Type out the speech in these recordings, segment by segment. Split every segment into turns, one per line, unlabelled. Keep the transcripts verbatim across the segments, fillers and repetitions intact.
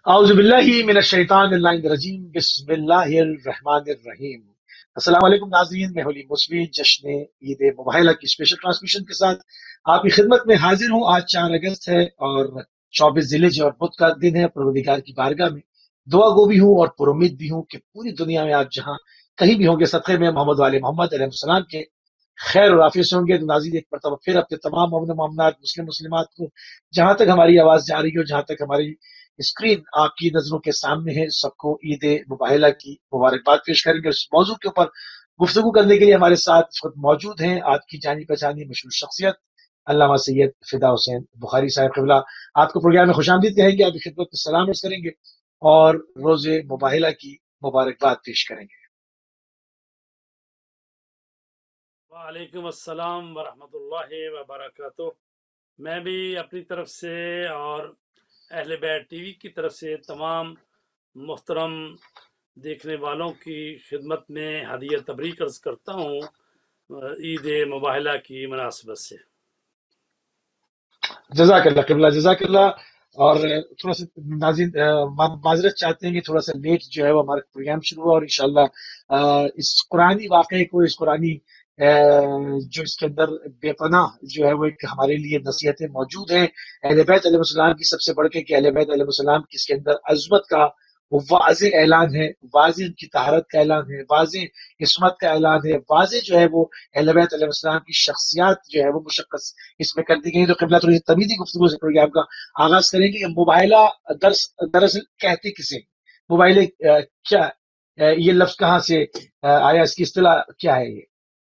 اعوذ باللہ من الشیطان الرجیم بسم اللہ الرحمن الرحیم۔ السلام علیکم ناظرین، میں حلیم مسوی جشن عید مباہلہ کی اسپیشل ٹرانسمیشن کے ساتھ آپ کی خدمت میں حاضر ہوں۔ آج چار اگست ہے اور چوبیس ذی الحجہ اور بدھ کا دن ہے۔ پروردگار کی بارگاہ میں دعا گو بھی ہوں اور پر امید بھی ہوں کہ پوری دنیا میں آپ جہاں کہیں بھی ہوں گے صدقے میں محمد والے محمد علیہ السلام کے خیر اور عافیت سے ہوں گے۔ تو ناظرین، ایک مرتبہ پھر اپنے تمام مومن مومنات مسلم مسلمات کو جہاں تک ہماری آواز جا رہی ہو، جہاں تک ہماری اسکرین آپ کی نظروں کے سامنے ہے، سب کو عید مباہلہ کی مبارکباد پیش کریں گے۔ اس موضوع کے اوپر گفتگو کرنے کے لیے ہمارے ساتھ اس وقت موجود ہیں آپ کی جانی پہچانی مشہور شخصیت علامہ سید فدا حسین بخاری صاحب قبلہ۔ آپ کو پروگرام میں خوش آمدید کہیں گے، آپ کی خدمت میں سلام عرض کریں گے اور روز مباہلہ کی مبارکباد پیش کریں گے۔
وعلیکم السلام ورحمۃ اللہ وبرکاتہ۔ میں بھی اپنی طرف سے اور اہل بیت ٹی وی کی طرف سے تمام محترم دیکھنے والوں کی خدمت میں ہدیہ تبریک عرض کرتا ہوں عید مباہلہ کی مناسبت سے۔
جزاک اللہ قبلہ، جزاک اللہ۔ اور تھوڑا سا ناظرین معذرت چاہتے ہیں کہ تھوڑا سا لیٹ جو ہے وہ ہمارا پروگرام شروع ہوا، اور انشاءاللہ اس قرآنی واقعے کو، اس قرآنی جو اس کے اندر بے پناہ جو ہے وہ ایک ہمارے لیے نصیحتیں موجود ہیں اہل بیت علیہ السلام کی، سب سے بڑھ کے کہ اہل بیت علیہ السلام کی اس کے اندر عظمت کا وہ واضح اعلان ہے، واضح ان کی طہارت کا اعلان ہے، واضح عصمت کا اعلان ہے، واضح جو ہے وہ اہل بیت علیہ السلام کی شخصیات جو ہے وہ مشخص اس میں کر دی گئی۔ تو قبلہ تھوڑی سی تمیزی گفتگو سے پروگرام کا آغاز کریں گے۔ مباہلہ درس دراصل کہتے کسے؟ مباہلے کیا، یہ لفظ کہاں سے آیا، اس کی اصطلاح کیا ہے؟ یہ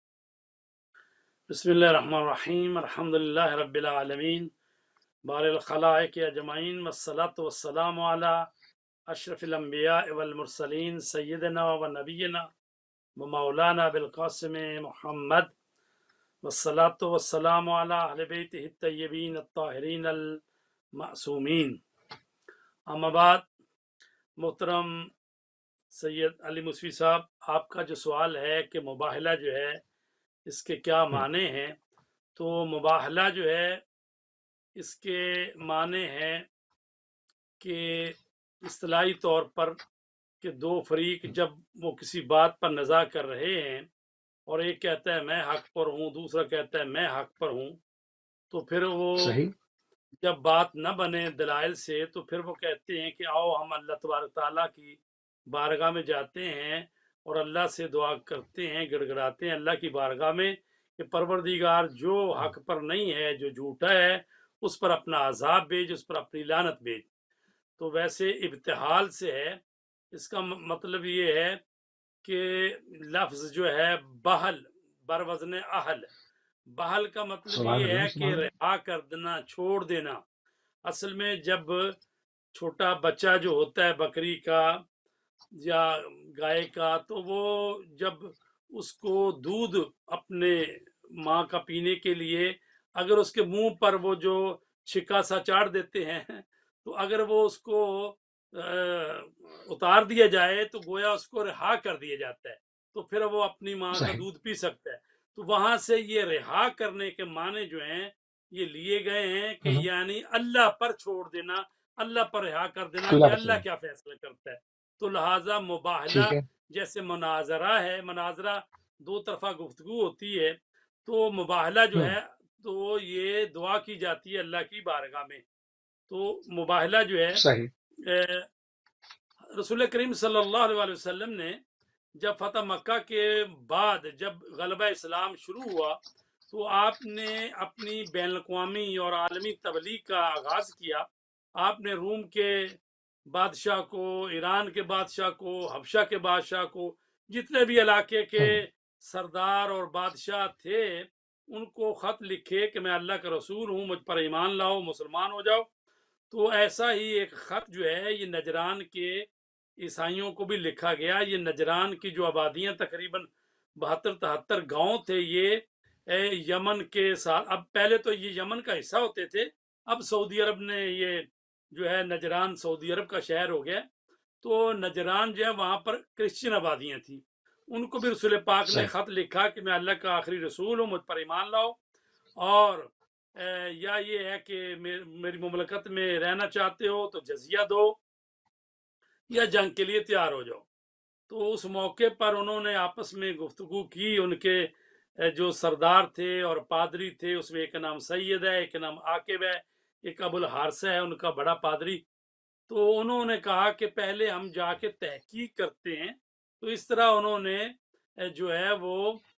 بسم اللہ الرحمن الرحیم، الحمدللہ رب العالمین، بار الخلائق اجمعین، والصلاة والسلام علی اشرف الانبیاء والمرسلین، سیدنا و نبینا و مولانا بالقاسم محمد، والصلاة والسلام علی اہل بیتہ الطیبین الطاہرین المعصومین۔ اما بعد، محترم سید علی مسوی صاحب، آپ کا جو سوال ہے کہ مباہلہ جو ہے اس کے کیا معنی ہیں، تو مباہلہ جو ہے اس کے معنی ہے کہ اصطلاحی طور پر کہ دو فریق جب وہ کسی بات پر نزاع کر رہے ہیں اور ایک کہتا ہے میں حق پر ہوں، دوسرا کہتا ہے میں حق پر ہوں، تو پھر وہ
صحیح
جب بات نہ بنے دلائل سے، تو پھر وہ کہتے ہیں کہ آؤ ہم اللہ تبارک تعالیٰ کی بارگاہ میں جاتے ہیں اور اللہ سے دعا کرتے ہیں، گڑ گڑاتے ہیں اللہ کی بارگاہ میں کہ پروردگار جو حق پر نہیں ہے، جو جھوٹا ہے، اس پر اپنا عذاب بھیج، اس پر اپنی لعنت بھیج۔ تو ویسے ابتحال سے ہے، اس کا مطلب یہ ہے کہ لفظ جو ہے بہل بر وزن اہل، بہل کا مطلب
سبحان
یہ
اللہ،
ہے کہ
سبحان اللہ۔
رہا کر دینا، چھوڑ دینا۔ اصل میں جب چھوٹا بچہ جو ہوتا ہے بکری کا یا گائے کا، تو وہ جب اس کو دودھ اپنے ماں کا پینے کے لیے اگر اس کے منہ پر وہ جو چھکا سا چاڑ دیتے ہیں، تو اگر وہ اس کو اتار دیا جائے تو گویا اس کو رہا کر دیا جاتا ہے، تو پھر وہ اپنی ماں کا
صحیح
دودھ پی سکتا ہے۔ تو وہاں سے یہ رہا کرنے کے معنی جو ہیں یہ لیے گئے ہیں کہ
ہم،
یعنی اللہ پر چھوڑ دینا، اللہ پر رہا کر دینا
اللہ
کہ
کا
اللہ
سلام۔
کیا فیصلہ کرتا ہے۔ تو لہٰذا مباہلہ
ٹھیک ہے،
جیسے مناظرہ ہے، مناظرہ دو طرفہ گفتگو ہوتی ہے، تو مباہلہ جو
ہم،
ہے تو یہ دعا کی جاتی ہے اللہ کی بارگاہ میں۔ تو مباہلہ جو ہے
صحیح
رسول کریم صلی اللہ علیہ وسلم نے جب فتح مکہ کے بعد جب غلبہ اسلام شروع ہوا، تو آپ نے اپنی بین الاقوامی اور عالمی تبلیغ کا آغاز کیا۔ آپ نے روم کے بادشاہ کو، ایران کے بادشاہ کو، حبشہ کے بادشاہ کو، جتنے بھی علاقے کے
ہم،
سردار اور بادشاہ تھے، ان کو خط لکھے کہ میں اللہ کا رسول ہوں، مجھ پر ایمان لاؤ، مسلمان ہو جاؤ۔ تو ایسا ہی ایک خط جو ہے یہ نجران کے عیسائیوں کو بھی لکھا گیا۔ یہ نجران کی جو آبادیاں تقریباً بہتر تہتر گاؤں تھے، یہ یمن کے ساتھ، اب پہلے تو یہ یمن کا حصہ ہوتے تھے، اب سعودی عرب نے یہ جو ہے نجران سعودی عرب کا شہر ہو گیا۔ تو نجران جو ہے وہاں پر کرسچن آبادیاں تھیں، ان کو بھی رسول پاک نے
صحیح
خط لکھا کہ میں اللہ کا آخری رسول ہوں، مجھ پر ایمان لاؤ، اور یا یہ ہے کہ میری مملکت میں رہنا چاہتے ہو تو جزیہ دو، یا جنگ کے لیے تیار ہو جاؤ۔ تو اس موقع پر انہوں نے آپس میں گفتگو کی، ان کے جو سردار تھے اور پادری تھے، اس میں ایک کا نام سید ہے، ایک کا نام عاقب ہے، ایک ابو الحارثہ ہے ان کا بڑا پادری۔ تو انہوں نے کہا کہ پہلے ہم جا کے تحقیق کرتے ہیں۔ تو اس طرح انہوں نے جو ہے وہ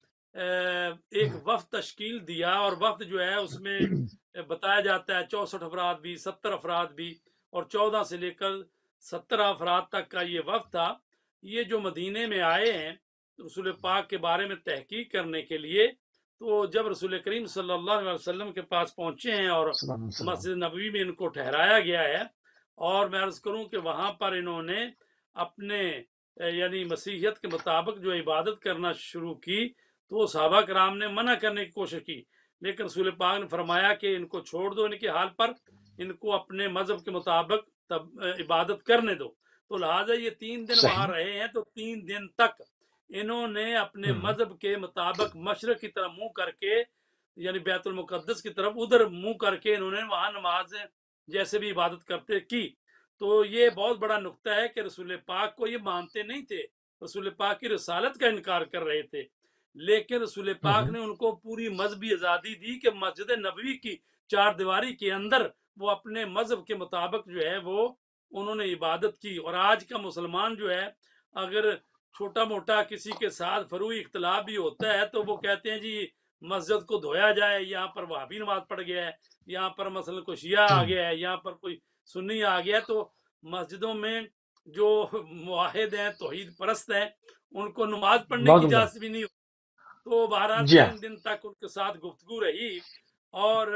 ایک وفد تشکیل دیا، اور وفد جو ہے اس میں بتایا جاتا ہے چونسٹھ افراد بھی، ستر افراد بھی، اور چودہ سے لے کر سترہ افراد تک کا یہ وفد تھا۔ یہ جو مدینے میں آئے ہیں رسول پاک کے بارے میں تحقیق کرنے کے لیے، تو جب رسول کریم صلی اللہ علیہ وسلم کے پاس پہنچے ہیں اور مسجد نبوی میں ان کو ٹھہرایا گیا ہے، اور میں عرض کروں کہ وہاں پر انہوں نے اپنے یعنی مسیحیت کے مطابق جو عبادت کرنا شروع کی، تو صحابہ کرام نے منع کرنے کی کوشش کی، لیکن رسول پاک نے فرمایا کہ ان کو چھوڑ دو، ان کے حال پر، ان کو اپنے مذہب کے مطابق تب عبادت کرنے دو۔ تو لہٰذا یہ تین دن وہاں رہے ہیں، تو تین دن تک انہوں نے اپنے مذہب کے مطابق مشرق کی طرف منہ کر کے، یعنی بیت المقدس کی طرف ادھر منہ کر کے انہوں نے وہاں نماز جیسے بھی عبادت کرتے کی۔ تو یہ بہت بڑا نقطہ ہے کہ رسول پاک کو یہ مانتے نہیں تھے، رسول پاک کی رسالت کا انکار کر رہے تھے، لیکن رسول پاک نے ان کو پوری مذہبی آزادی دی کہ مسجد نبوی کی چار دیواری کے اندر وہ اپنے مذہب کے مطابق جو ہے وہ انہوں نے عبادت کی۔ اور آج کا مسلمان جو ہے اگر چھوٹا موٹا کسی کے ساتھ فروعی اختلاف بھی ہوتا ہے تو وہ کہتے ہیں جی مسجد کو دھویا جائے، یہاں پر وہابی نماز پڑھ گیا ہے، یہاں پر مثلا کوئی شیعہ آ گیا ہے، یہاں پر کوئی سنی آ گیا ہے۔ تو مسجدوں میں جو موحد ہیں، توحید پرست ہیں، ان کو نماز پڑھنے کی اجازت بھی نہیں ہوتی۔ تو بہرحال تین دن تک ان کے ساتھ گفتگو رہی، اور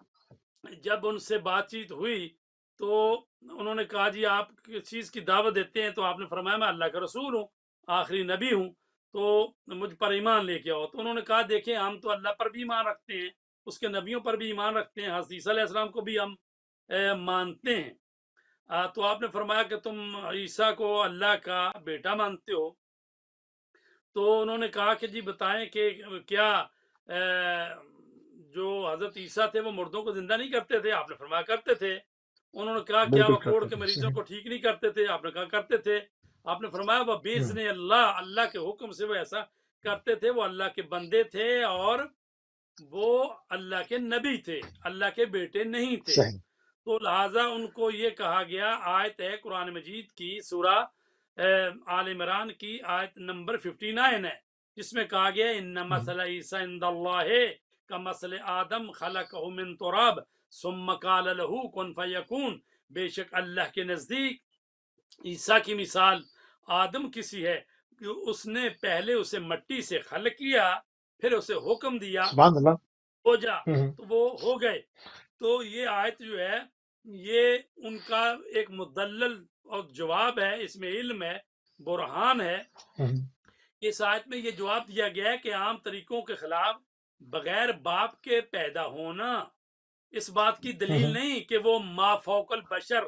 جب ان سے بات چیت ہوئی تو انہوں نے کہا جی آپ کس چیز کی دعوت دیتے ہیں؟ تو آپ نے فرمایا میں اللہ کا رسول ہوں، آخری نبی ہوں، تو مجھ پر ایمان لے کے آؤ۔ تو انہوں نے کہا دیکھیں ہم تو اللہ پر بھی ایمان رکھتے ہیں، اس کے نبیوں پر بھی ایمان رکھتے ہیں، حضرت عیسیٰ علیہ السلام کو بھی ہم مانتے ہیں۔ تو آپ نے فرمایا کہ تم عیسیٰ کو اللہ کا بیٹا مانتے ہو؟ تو انہوں نے کہا کہ جی بتائیں کہ کیا جو حضرت عیسیٰ تھے وہ مردوں کو زندہ نہیں کرتے تھے؟ آپ نے فرمایا کرتے تھے۔ انہوں نے کہا کیا وہ کوڑ کے مریضوں کو ٹھیک نہیں کرتے تھے؟ آپ نے کہا کرتے تھے۔ آپ نے فرمایا وہ باذن اللہ، اللہ کے حکم سے وہ ایسا کرتے تھے، وہ اللہ کے بندے تھے اور وہ اللہ کے نبی تھے، اللہ کے بیٹے نہیں تھے۔ تو لہٰذا ان کو یہ کہا گیا، آیت ہے قرآن مجید کی سورہ آل عمران کی آیت نمبر اٹھاون ہے، جس میں کہا گیا ان مثل عیسیٰ عند اللہ کمثل آدم خلقہ من تراب ثم قال له کن فیکون، بے شک اللہ کے نزدیک عیسیٰ کی مثال آدم کسی ہے کہ اس نے پہلے اسے مٹی سے خلق کیا، پھر اسے حکم دیا ہو جا، تو وہ ہو گئے۔ تو یہ آیت جو ہے یہ ان کا ایک مدلل اور جواب ہے، اس میں علم ہے، برہان ہے۔ اس آیت میں یہ جواب دیا گیا ہے کہ عام طریقوں کے خلاف بغیر باپ کے پیدا ہونا اس بات کی دلیل نہیں کہ وہ ما فوق البشر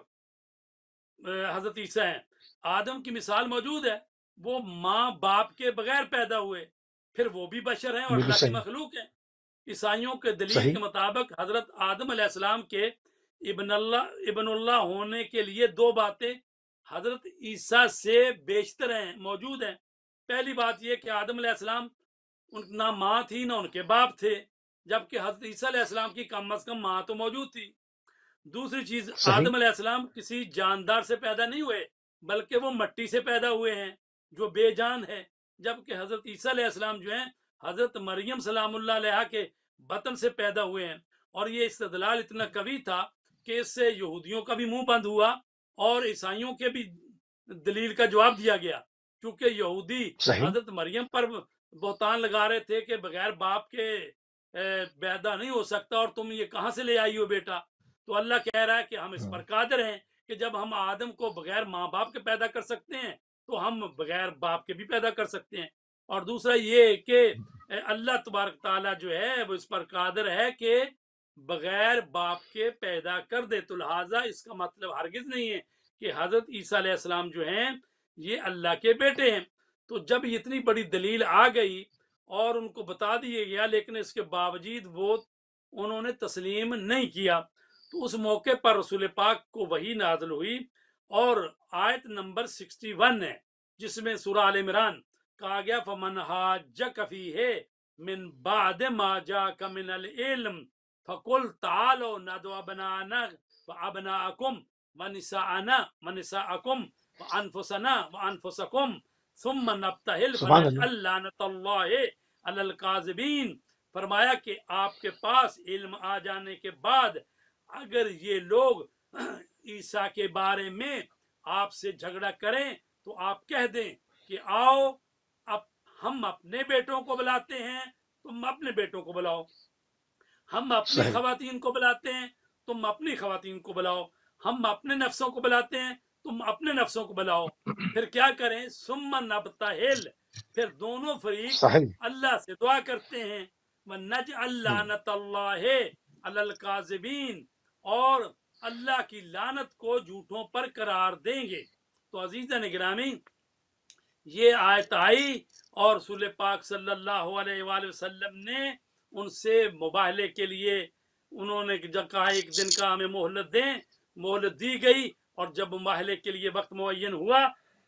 حضرت عیسیٰ ہیں۔ آدم کی مثال موجود ہے، وہ ماں باپ کے بغیر پیدا ہوئے، پھر وہ بھی بشر ہیں اور اللہ کی مخلوق ہیں۔ عیسائیوں کے دلیل کے مطابق حضرت آدم علیہ السلام کے ابن اللہ ابن اللہ ہونے کے لیے دو باتیں حضرت عیسیٰ سے بیشتر ہیں، موجود ہیں۔ پہلی بات یہ کہ آدم علیہ السلام نہ ماں تھی نہ ان کے باپ تھے، جبکہ حضرت عیسیٰ علیہ السلام کی کم از کم ماں تو موجود تھی۔ دوسری چیز، آدم علیہ السلام کسی جاندار سے پیدا نہیں ہوئے، بلکہ وہ مٹی سے پیدا ہوئے ہیں جو بے جان ہے، جبکہ حضرت عیسیٰ علیہ السلام جو ہیں حضرت مریم سلام اللہ علیہا کے بطن سے پیدا ہوئے ہیں۔ اور یہ استدلال اتنا قوی تھا کہ اس سے یہودیوں کا بھی منہ بند ہوا اور عیسائیوں کے بھی دلیل کا جواب دیا گیا، کیونکہ یہودی حضرت مریم پر بہتان لگا رہے تھے کہ بغیر باپ کے پیدا نہیں ہو سکتا اور تم یہ کہاں سے لے آئی ہو بیٹا۔ تو اللہ کہہ رہا ہے کہ ہم اس پر قادر ہیں کہ جب ہم آدم کو بغیر ماں باپ کے پیدا کر سکتے ہیں تو ہم بغیر باپ کے بھی پیدا کر سکتے ہیں۔ اور دوسرا یہ کہ اللہ تبارک تعالیٰ جو ہے وہ اس پر قادر ہے کہ بغیر باپ کے پیدا کر دے۔ تو لہٰذا اس کا مطلب ہرگز نہیں ہے کہ حضرت عیسیٰ علیہ السلام جو ہیں یہ اللہ کے بیٹے ہیں۔ تو جب اتنی بڑی دلیل آ گئی اور ان کو بتا دیے گیا، لیکن اس کے باوجود وہ انہوں نے تسلیم نہیں کیا، تو اس موقع پر رسول پاک کو وحی نازل ہوئی اور آیت نمبر سکسٹی ون ہے، جس میں سورہ آل عمران کہا گیا فمن حاجک فیہ من بعد ما جاءک من العلم فقل تعالوا ندعو ابناءنا وابناءکم ونساءنا ونساءکم وانفسنا وانفسکم ثم نبتہل
سبحان اللہ
فنجعل لعنۃ اللہ علی الکاذبین۔ فرمایا کہ آپ کے پاس علم آ جانے کے بعد اگر یہ لوگ عیسیٰ کے بارے میں آپ سے جھگڑا کریں تو آپ کہہ دیں کہ آؤ اب ہم اپنے بیٹوں کو بلاتے ہیں، تم اپنے بیٹوں کو بلاؤ، ہم اپنی
صحیح
خواتین کو بلاتے ہیں، تم اپنی خواتین کو بلاؤ، ہم اپنے نفسوں کو بلاتے ہیں، تم اپنے نفسوں کو بلاؤ۔ پھر کیا کریں؟ ثم نبتہل، پھر دونوں فریق
صحیح
اللہ سے دعا کرتے ہیں، وَنَجْعَلْ لَعْنَةَ اللَّهِ عَلَى الْكَاذِبِينَ، اور اللہ کی لعنت کو جھوٹوں پر قرار دیں گے۔ تو عزیزان گرامی، یہ آیت آئی اور رسول پاک صلی اللہ علیہ وآلہ وسلم نے ان سے مباہلے کے لیے انہوں نے کہا ایک دن کا ہمیں مہلت دیں، مہلت دی گئی، اور جب مباہلے کے لیے وقت معین ہوا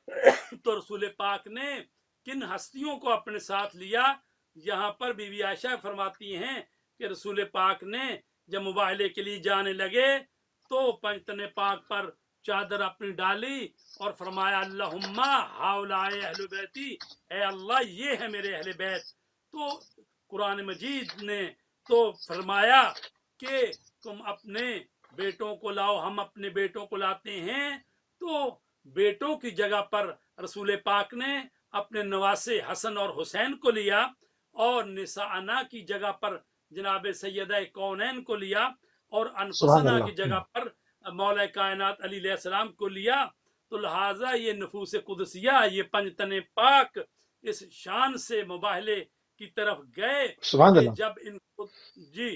تو رسول پاک نے کن ہستیوں کو اپنے ساتھ لیا؟ یہاں پر بی بی عائشہ فرماتی ہیں کہ رسول پاک نے جب مباہلے کے لیے جانے لگے تو پنجتن پاک پر چادر اپنی ڈالی اور فرمایا اللہم ہؤلاء اہل بیتی، اے اللہ یہ ہے میرے اہل بیت۔ تو قرآن مجید نے تو فرمایا کہ تم اپنے بیٹوں کو لاؤ، ہم اپنے بیٹوں کو لاتے ہیں۔ تو بیٹوں کی جگہ پر رسول پاک نے اپنے نواسے حسن اور حسین کو لیا، اور نساءنا کی جگہ پر جناب سیدہ کونین کو لیا، اور
سبحان
انفسنا
اللہ
کی جگہ پر مولا کائنات علی علیہ السلام کو لیا۔ تو لہٰذا یہ نفوس قدسیہ، یہ پنجتن پاک اس شان سے مباہلے کی طرف گئے
سبحان
کہ
اللہ
جب ان کو جی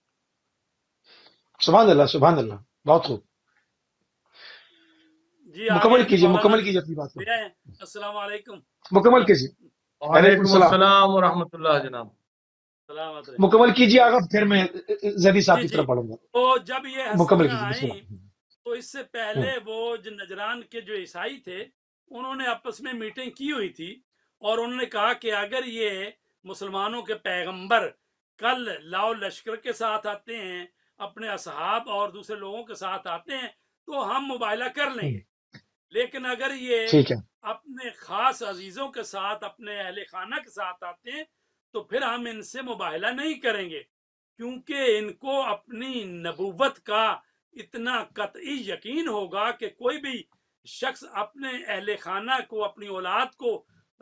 سبحان اللہ سبحان اللہ بہت خوب،
جی آگے
مکمل
ہیں
کیجیے
مولانا
مکمل
جی
کیجیے اپنی بات کو،
میرے ہیں۔ السلام علیکم
مکمل کیجیے۔ وعلیکم
وعلیکم
السلام،
السلام ورحمۃ اللہ جناب۔
سلامت رہے
مکمل کیجیے، آگا پھر میں زیدی صاحب
جی
کی
جی
طرف پڑھوں گا۔
تو جب یہ
مکمل
ہستیاں
کیجیے، بسم
آئیں
اللہ۔
تو اس سے پہلے وہ جو نجران کے جو عیسائی تھے انہوں نے آپس میں میٹنگ کی ہوئی تھی، اور انہوں نے کہا کہ اگر یہ مسلمانوں کے پیغمبر کل لاؤ لشکر کے ساتھ آتے ہیں، اپنے اصحاب اور دوسرے لوگوں کے ساتھ آتے ہیں تو ہم مباہلہ کر لیں گے، لیکن اگر یہ
ٹھیک ہے،
اپنے خاص عزیزوں کے ساتھ، اپنے اہل خانہ کے ساتھ آتے ہیں تو پھر ہم ان سے مباہلہ نہیں کریں گے، کیونکہ ان کو اپنی نبوت کا اتنا قطعی یقین ہوگا کہ کوئی بھی شخص اپنے اہل خانہ کو، اپنی اولاد کو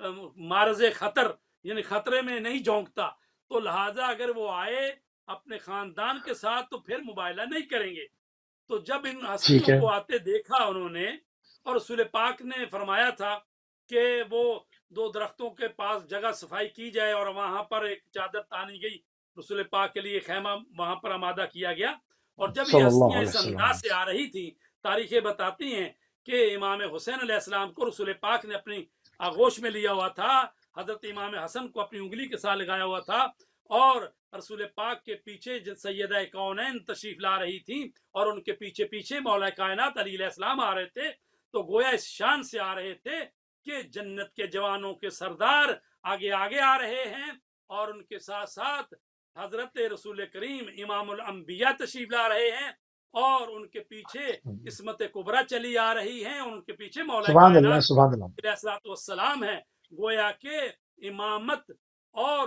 معرض خطر یعنی خطرے میں نہیں جھونکتا، تو لہٰذا اگر وہ آئے اپنے خاندان کے ساتھ تو پھر مباہلہ نہیں کریں گے۔ تو جب ان
ٹھیک
ہستیوں
ہے،
کو آتے دیکھا انہوں نے، اور رسول پاک نے فرمایا تھا کہ وہ دو درختوں کے پاس جگہ صفائی کی جائے اور وہاں پر ایک چادر تانی گئی، رسول پاک کے لیے خیمہ وہاں پر آمادہ کیا گیا، اور جب یہ
صلی اللہ
ہستیاں
علیہ
اس
وسلم۔
انداز سے آ رہی تھیں، تاریخیں بتاتی ہیں کہ امام حسین علیہ السلام کو رسول پاک نے اپنی آغوش میں لیا ہوا تھا، حضرت امام حسن کو اپنی انگلی کے ساتھ لگایا ہوا تھا، اور رسول پاک کے پیچھے سیدہ کونین تشریف لا رہی تھیں، اور ان کے پیچھے پیچھے مولا کائنات علی علیہ السلام آ رہے تھے۔ تو گویا اس شان سے آ رہے تھے کہ جنت کے جوانوں کے سردار آگے آگے آ رہے ہیں، اور ان کے ساتھ ساتھ حضرت رسول کریم امام الانبیاء تشریف لا رہے ہیں، اور ان کے پیچھے عصمت کبریٰ چلی آ رہی ہیں، اور ان کے پیچھے مولا
سبحان اللہ
کائنات
سبحان اللہ
علیہ الصلوۃ والسلام ہے۔ گویا کہ امامت اور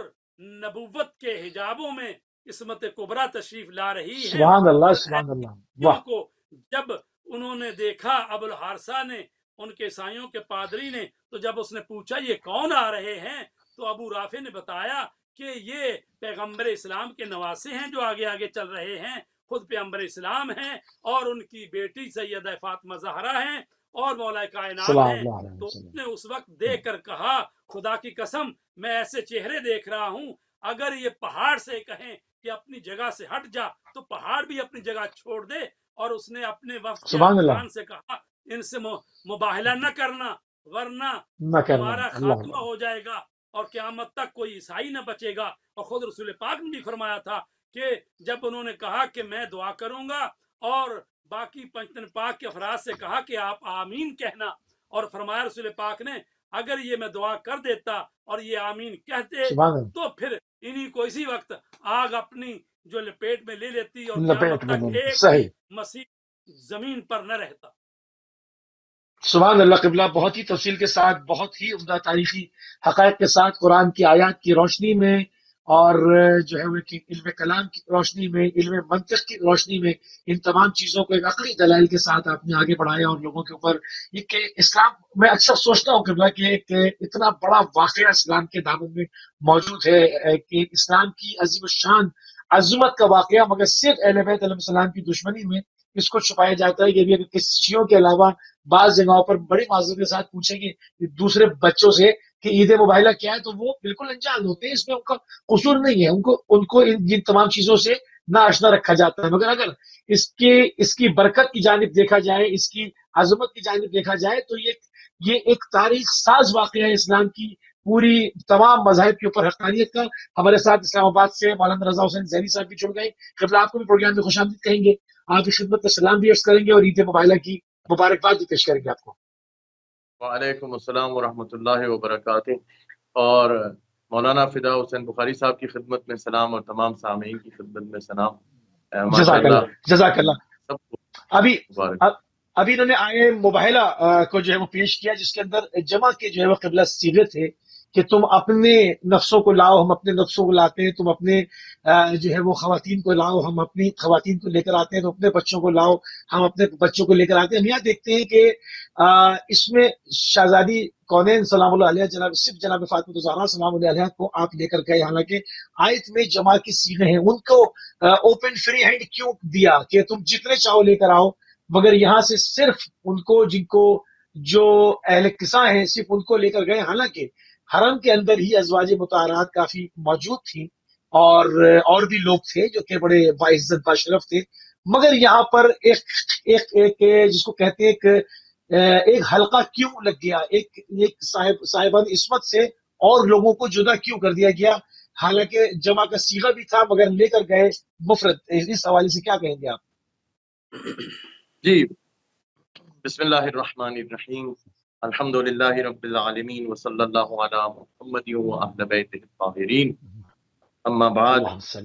نبوت کے حجابوں میں عصمت کبریٰ تشریف لا رہی ہیں،
سبحان اللہ
اور
سبحان اللہ،
عیسائیوں
واہ،
کو جب انہوں نے دیکھا، ابو الحارثہ نے، ان کے عیسائیوں کے پادری نے، تو جب اس نے پوچھا یہ کون آ رہے ہیں تو ابو رافع نے بتایا کہ یہ پیغمبر اسلام کے نواسے ہیں جو آگے آگے چل رہے ہیں، خود پیغمبر اسلام ہیں، اور ان کی بیٹی سیدہ فاطمہ زہرا ہیں، اور مولا کائنات
صلی
ہیں۔
اللہ علیہ
تو اس
وسلم۔
نے اس وقت دیکھ کر کہا خدا کی قسم میں ایسے چہرے دیکھ رہا ہوں، اگر یہ پہاڑ سے کہیں کہ اپنی جگہ سے ہٹ جا تو پہاڑ بھی اپنی جگہ چھوڑ دے، اور اس نے اپنے وفد کے
سبحان اللہ،
ارکان سے کہا ان سے مباہلہ نہ کرنا، ورنہ
نہ کرنا،
تمہارا
اللہ
خاتمہ
اللہ،
ہو جائے گا اور قیامت تک کوئی عیسائی نہ بچے گا۔ اور خود رسول پاک نے بھی فرمایا تھا کہ جب انہوں نے کہا کہ میں دعا کروں گا اور باقی پنجتن پاک کے افراد سے کہا کہ آپ آمین کہنا، اور فرمایا رسول پاک نے اگر یہ میں دعا کر دیتا اور یہ آمین کہتے
سبحان اللہ،
تو پھر انہی کو اسی وقت آگ اپنی جو لپیٹ میں لے لیتی اور
لپیٹ
قیامت
میں
تک
لے لیتے،
ایک بھی
صحیح،
مسیح زمین پر نہ رہتا۔
سبحان اللہ قبلہ، بہت ہی تفصیل کے ساتھ، بہت ہی عمدہ تاریخی حقائق کے ساتھ قرآن کی آیات کی روشنی میں اور جو ہے وہ کہ علم کلام کی روشنی میں، علم منطق کی روشنی میں، ان تمام چیزوں کو ایک عقلی دلائل کے ساتھ آپ نے آگے بڑھایا اور لوگوں کے اوپر یہ کہ اسلام، میں اکثر سوچتا ہوں قبلہ کہ ایک اتنا بڑا واقعہ اسلام کے دامن میں موجود ہے کہ اسلام کی عظیم الشان عظمت کا واقعہ، مگر صرف اہل بیت علیہ السلام کی دشمنی میں اس کو چھپایا جاتا ہے۔ یہ بھی اگر کسی شیعوں کے علاوہ بعض جگہوں پر بڑی معذرت کے ساتھ پوچھیں گے دوسرے بچوں سے کہ عید مباہلہ کیا ہے تو وہ بالکل انجان ہوتے ہیں، اس میں ان کا قصور نہیں ہے، ان کو ان کو ان جن تمام چیزوں سے نا آشنا رکھا جاتا ہے۔ مگر اگر اس کے اس کی برکت کی جانب دیکھا جائے، اس کی عظمت کی جانب دیکھا جائے تو یہ یہ ایک تاریخ ساز واقعہ ہے اسلام کی پوری تمام مذاہب کے اوپر حقانیت کا۔ ہمارے ساتھ اسلام آباد سے مولانا رضا حسین زیدی صاحب بھی جڑ گئے، قبلہ آپ کو بھی پروگرام میں خوش آمدید کہیں گے، آپ کی خدمت میں سلام بھی عرض کریں گے اور عید مباہلہ کی مبارکباد بھی پیش کریں گے آپ کو۔
وعلیکم السلام ورحمۃ اللہ وبرکاتہ، اور مولانا فدا حسین بخاری صاحب کی خدمت میں سلام اور تمام سامعین کی خدمت میں سلام۔ ماشاء
جزاک
اللہ
اللہ، جزاک اللہ۔
سب کو
ابھی
مبارک۔
ابھی انہوں نے آئے مباہلہ کو جو ہے وہ پیش کیا، جس کے اندر جمع کے جو ہے وہ قبلہ سیغے تھے کہ تم اپنے نفسوں کو لاؤ، ہم اپنے نفسوں کو لاتے ہیں، تم اپنے جو ہے وہ خواتین کو لاؤ، ہم اپنی خواتین کو لے کر آتے ہیں، تو اپنے بچوں کو لاؤ، ہم اپنے بچوں کو لے کر آتے ہیں۔ ہم یہاں دیکھتے ہیں کہ اس میں شہزادی کونین سلام اللہ علیہ، جناب صرف جناب فاطمہ الزہرا سلام اللہ علیہ کو آپ لے کر گئے، حالانکہ آیت میں جمع کے صیغے ہیں، ان کو اوپن فری ہینڈ کیوں دیا کہ تم جتنے چاہو لے کر آؤ، مگر یہاں سے صرف ان کو جن کو جو اہل قصہ ہیں صرف ان کو لے کر گئے، حالانکہ حرم کے اندر ہی ازواج مطہرات کافی موجود تھیں اور اور بھی لوگ تھے جو کہ بڑے باعزت باشرف تھے، مگر یہاں پر ایک ایک ایک جس کو کہتے ہیں ایک ایک حلقہ کیوں لگ گیا، ایک ایک صاحب صاحبان عصمت سے اور لوگوں کو جدا کیوں کر دیا گیا، حالانکہ جمع کا صیغہ بھی تھا مگر لے کر گئے مفرد۔ اس حوالے سے کیا کہیں گے آپ؟
جی، بسم اللہ الرحمن الرحیم، الحمد للہ رب العالمین، وصلی اللہ علی محمد و اہل بیتہ الطاہرین، اما بعد۔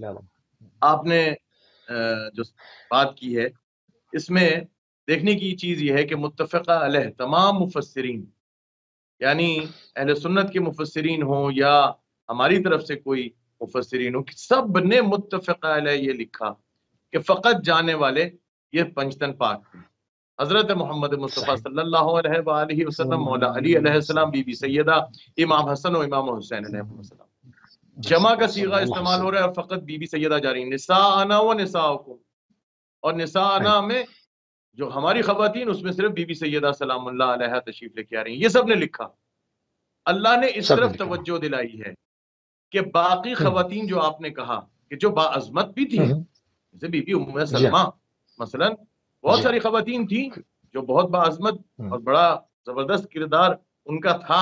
آپ نے جو بات کی ہے اس میں دیکھنے کی چیز یہ ہے کہ متفقہ علیہ تمام مفسرین، یعنی اہل سنت کے مفسرین ہوں یا ہماری طرف سے کوئی مفسرین ہوں، سب نے متفقہ علیہ یہ لکھا کہ فقط جانے والے یہ پنجتن پاک تھے، حضرت محمد مصطفیٰ صلی اللہ علیہ وآلہ وسلم، مولا علی علیہ السلام، بی بی سیدہ امام حسن و امام حسین علیہ السلام۔ جمع کا صیغہ استعمال ہو رہا ہے اور فقط بی بی سیدہ جا رہی ہیں، نساءنا و نساؤکم، اور نساءنا میں جو ہماری خواتین اس میں صرف بی بی سیدہ سلام اللہ علیہ تشریف لے کے آ رہی ہیں۔ یہ سب نے لکھا۔ اللہ نے اس طرف توجہ دلائی ہے کہ باقی خواتین جو آپ نے کہا کہ جو باعظمت بھی تھیں، جیسے بی بی ام سلمہ مثلا، بہت ساری خواتین تھیں جو بہت باعظمت اور بڑا زبردست کردار ان کا تھا۔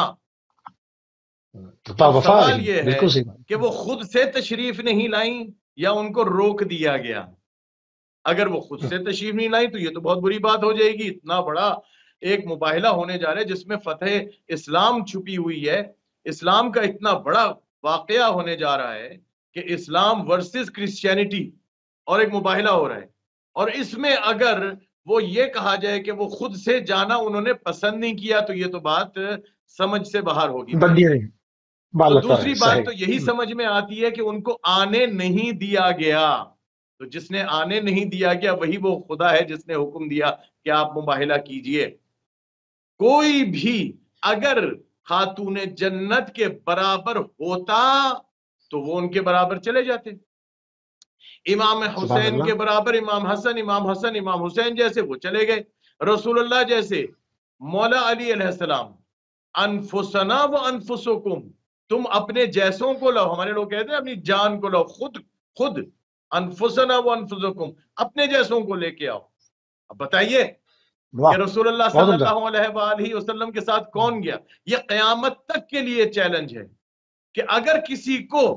سوال یہ ہے کہ وہ خود سے تشریف نہیں لائیں یا ان کو روک دیا گیا؟ اگر وہ خود سے تشریف نہیں لائیں تو یہ تو بہت بری بات ہو جائے گی۔ اتنا بڑا ایک مباہلہ ہونے جا رہا ہے جس میں فتح اسلام چھپی ہوئی ہے، اسلام کا اتنا بڑا واقعہ ہونے جا رہا ہے کہ اسلام ورسز کرسچینٹی، اور ایک مباہلہ ہو رہا ہے، اور اس میں اگر وہ یہ کہا جائے کہ وہ خود سے جانا انہوں نے پسند نہیں کیا تو یہ تو بات سمجھ سے باہر ہوگی۔ تو دوسری بات تو یہی سمجھ میں آتی ہے کہ ان کو آنے نہیں دیا گیا، تو جس نے آنے نہیں دیا گیا وہی وہ خدا ہے جس نے حکم دیا کہ آپ مباہلہ کیجئے۔ کوئی بھی اگر خاتون جنت کے برابر ہوتا تو وہ ان کے برابر چلے جاتے، امام حسین کے برابر امام حسن، امام حسن امام حسین جیسے وہ چلے گئے، رسول اللہ جیسے، مولا علی علیہ السلام، انفسنا و انفسکم، تم اپنے جیسوں کو لاؤ، ہمارے لوگ کہتے ہیں اپنی جان کو لاؤ، خود خود انفسنا و انفسکم، اپنے جیسوں کو لے کے آؤ۔ اب بتائیے کہ رسول اللہ صلی اللہ علیہ وآلہ وسلم کے ساتھ کون گیا؟ یہ قیامت تک کے لیے چیلنج ہے کہ اگر کسی کو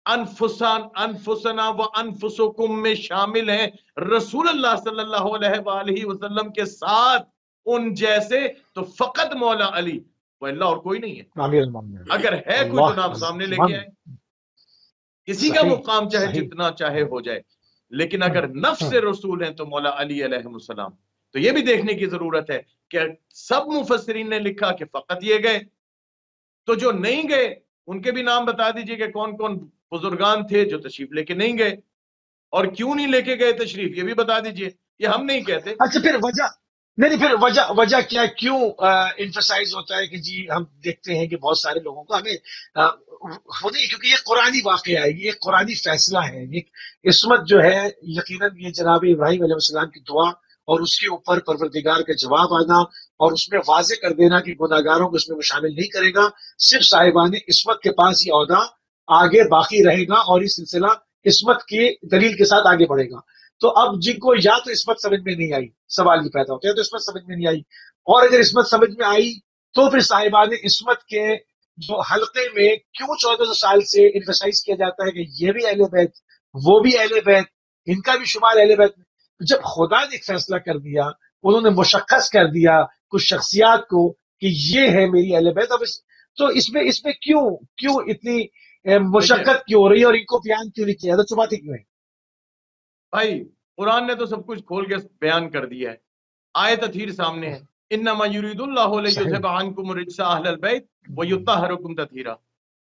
अनफुसान अनफुसना व अनफुसुकुम में शामिल हैं रसूल अल्लाह सल्लल्लाहु अलैहि वसल्लम के साथ उन जैसे, तो फकत मौला अली, वो अल्लाह और कोई नहीं है। अगर है कोई तो नाम सामने लेके आए। किसी का मुकाम चाहे जितना चाहे हो जाए, लेकिन अगर नफ्स रसूल हैं तो मौला अली अलैहिस्सलाम। तो ये भी देखने की जरूरत है कि सब मुफस्सिरीन ने लिखा कि फकत ये गए, तो जो नहीं गए उनके भी नाम बता दीजिए कि कौन कौन बुजुर्गान थे जो तशरीफ लेके नहीं गए, और क्यों नहीं लेके गए तशरीफ, ये भी बता दीजिए। ये हम नहीं कहते।
अच्छा, फिर वजह नहीं नहीं फिर वजह वजह क्या, क्यों इम्फसाइज होता है कि जी हम देखते हैं कि बहुत सारे लोगों को हमें आ, वो नहीं, क्योंकि ये कुरानी वाकया है, ये कुरानी फैसला है। ये इस्मत जो है यकीनन ये जनाब इब्राहिम अलैहिस्सलाम की दुआ और उसके ऊपर परवरदिगार का जवाब आना और उसमें वाजे कर देना कि गुनाहगारों को उसमें वो शामिल नहीं करेगा। सिर्फ साहिबान इस्मत के पास ये औहदा आगे बाकी रहेगा और ये सिलसिला इस्मत की दलील के साथ आगे बढ़ेगा। तो अब जिनको या तो इस्मत समझ में नहीं आई, सवाल ये पैदा होता है, तो इस्मत समझ में नहीं आई, और अगर इस्मत समझ में आई तो फिर साहिबान इस्मत के जो हल्के में क्यों चौदह सौ साल से इन्फसाइज किया जाता है कि ये भी अहले बैत, वो भी अहले बैत, इनका भी शुमार अहले बैत। जब खुदा ने एक फैसला कर दिया, उन्होंने मुशक्कस कर दिया कुछ शख्सियात को कि ये है मेरी अहले बैत, अब इस, तो इसमें इसमें क्यों क्यों इतनी मुशक्कत क्यों हो रही है और इनको बयान क्यों नहीं किया, तो चुबाती क्यों है?
भाई कुरान ने तो सब कुछ खोल के बयान कर दिया है। आयत अथीर सामने है, इन्नमा युरीदुल्लाहु लियुज़हिबा अन्कुम रिज्सा अहलल बैत व युत्तहिरकुम तत्हीरा।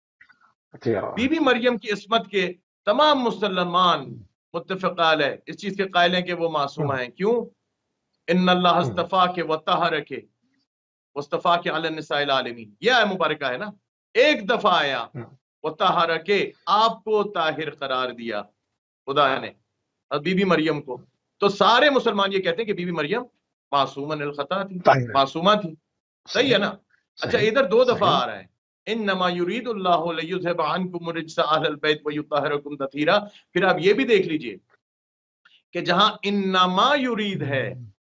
बीबी मरियम की इस्मत के तमाम मुसलमान मुत्तफ़िक़ अलैह इस चीज के कायल हैं कि वो मासूमा हैं। क्यों? इन्नल्लाह अस्तफ़ा के व तहरके वस्तफ़ा के अला निसाइल आलमीन, ये आयत मुबारक है ना। एक दफा आया व तहरके, आपको ताहिर करार दिया खुदा ने बीबी मरियम को, तो सारे मुसलमान ये कहते हैं कि बीबी मरियम मासूमन अल खता थी, मासूमा थी। सही है ना? अच्छा, इधर दो दफा आ रहा है, इन्नमा युरीदुल्लाहु लियुज़हिबा अन्कुम रिज्सा अहलल बैत व युत्तहिरकुम तत्हीरा। फिर आप ये भी देख लीजिए कि जहां इन्नमा युरीद है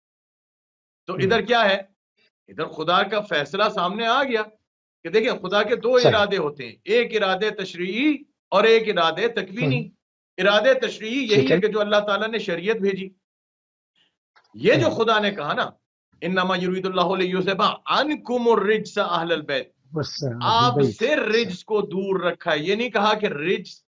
तो इधर क्या है, इधर खुदा का फैसला सामने आ गया कि देखिए खुदा के दो इरादे होते हैं, एक इरादे तशरीई और एक इरादे तकवीनी। इरादे तशरीई यही है कि जो अल्लाह ताला ने शरीयत भेजी। ये जो खुदा ने कहा ना, इन्नमा युरीदुल्लाहु लियुज़हिबा अन्कुम रिज्सा अहलल बैत, आपसे रिज्स को दूर रखा है। ये नहीं कहा कि रिज्स,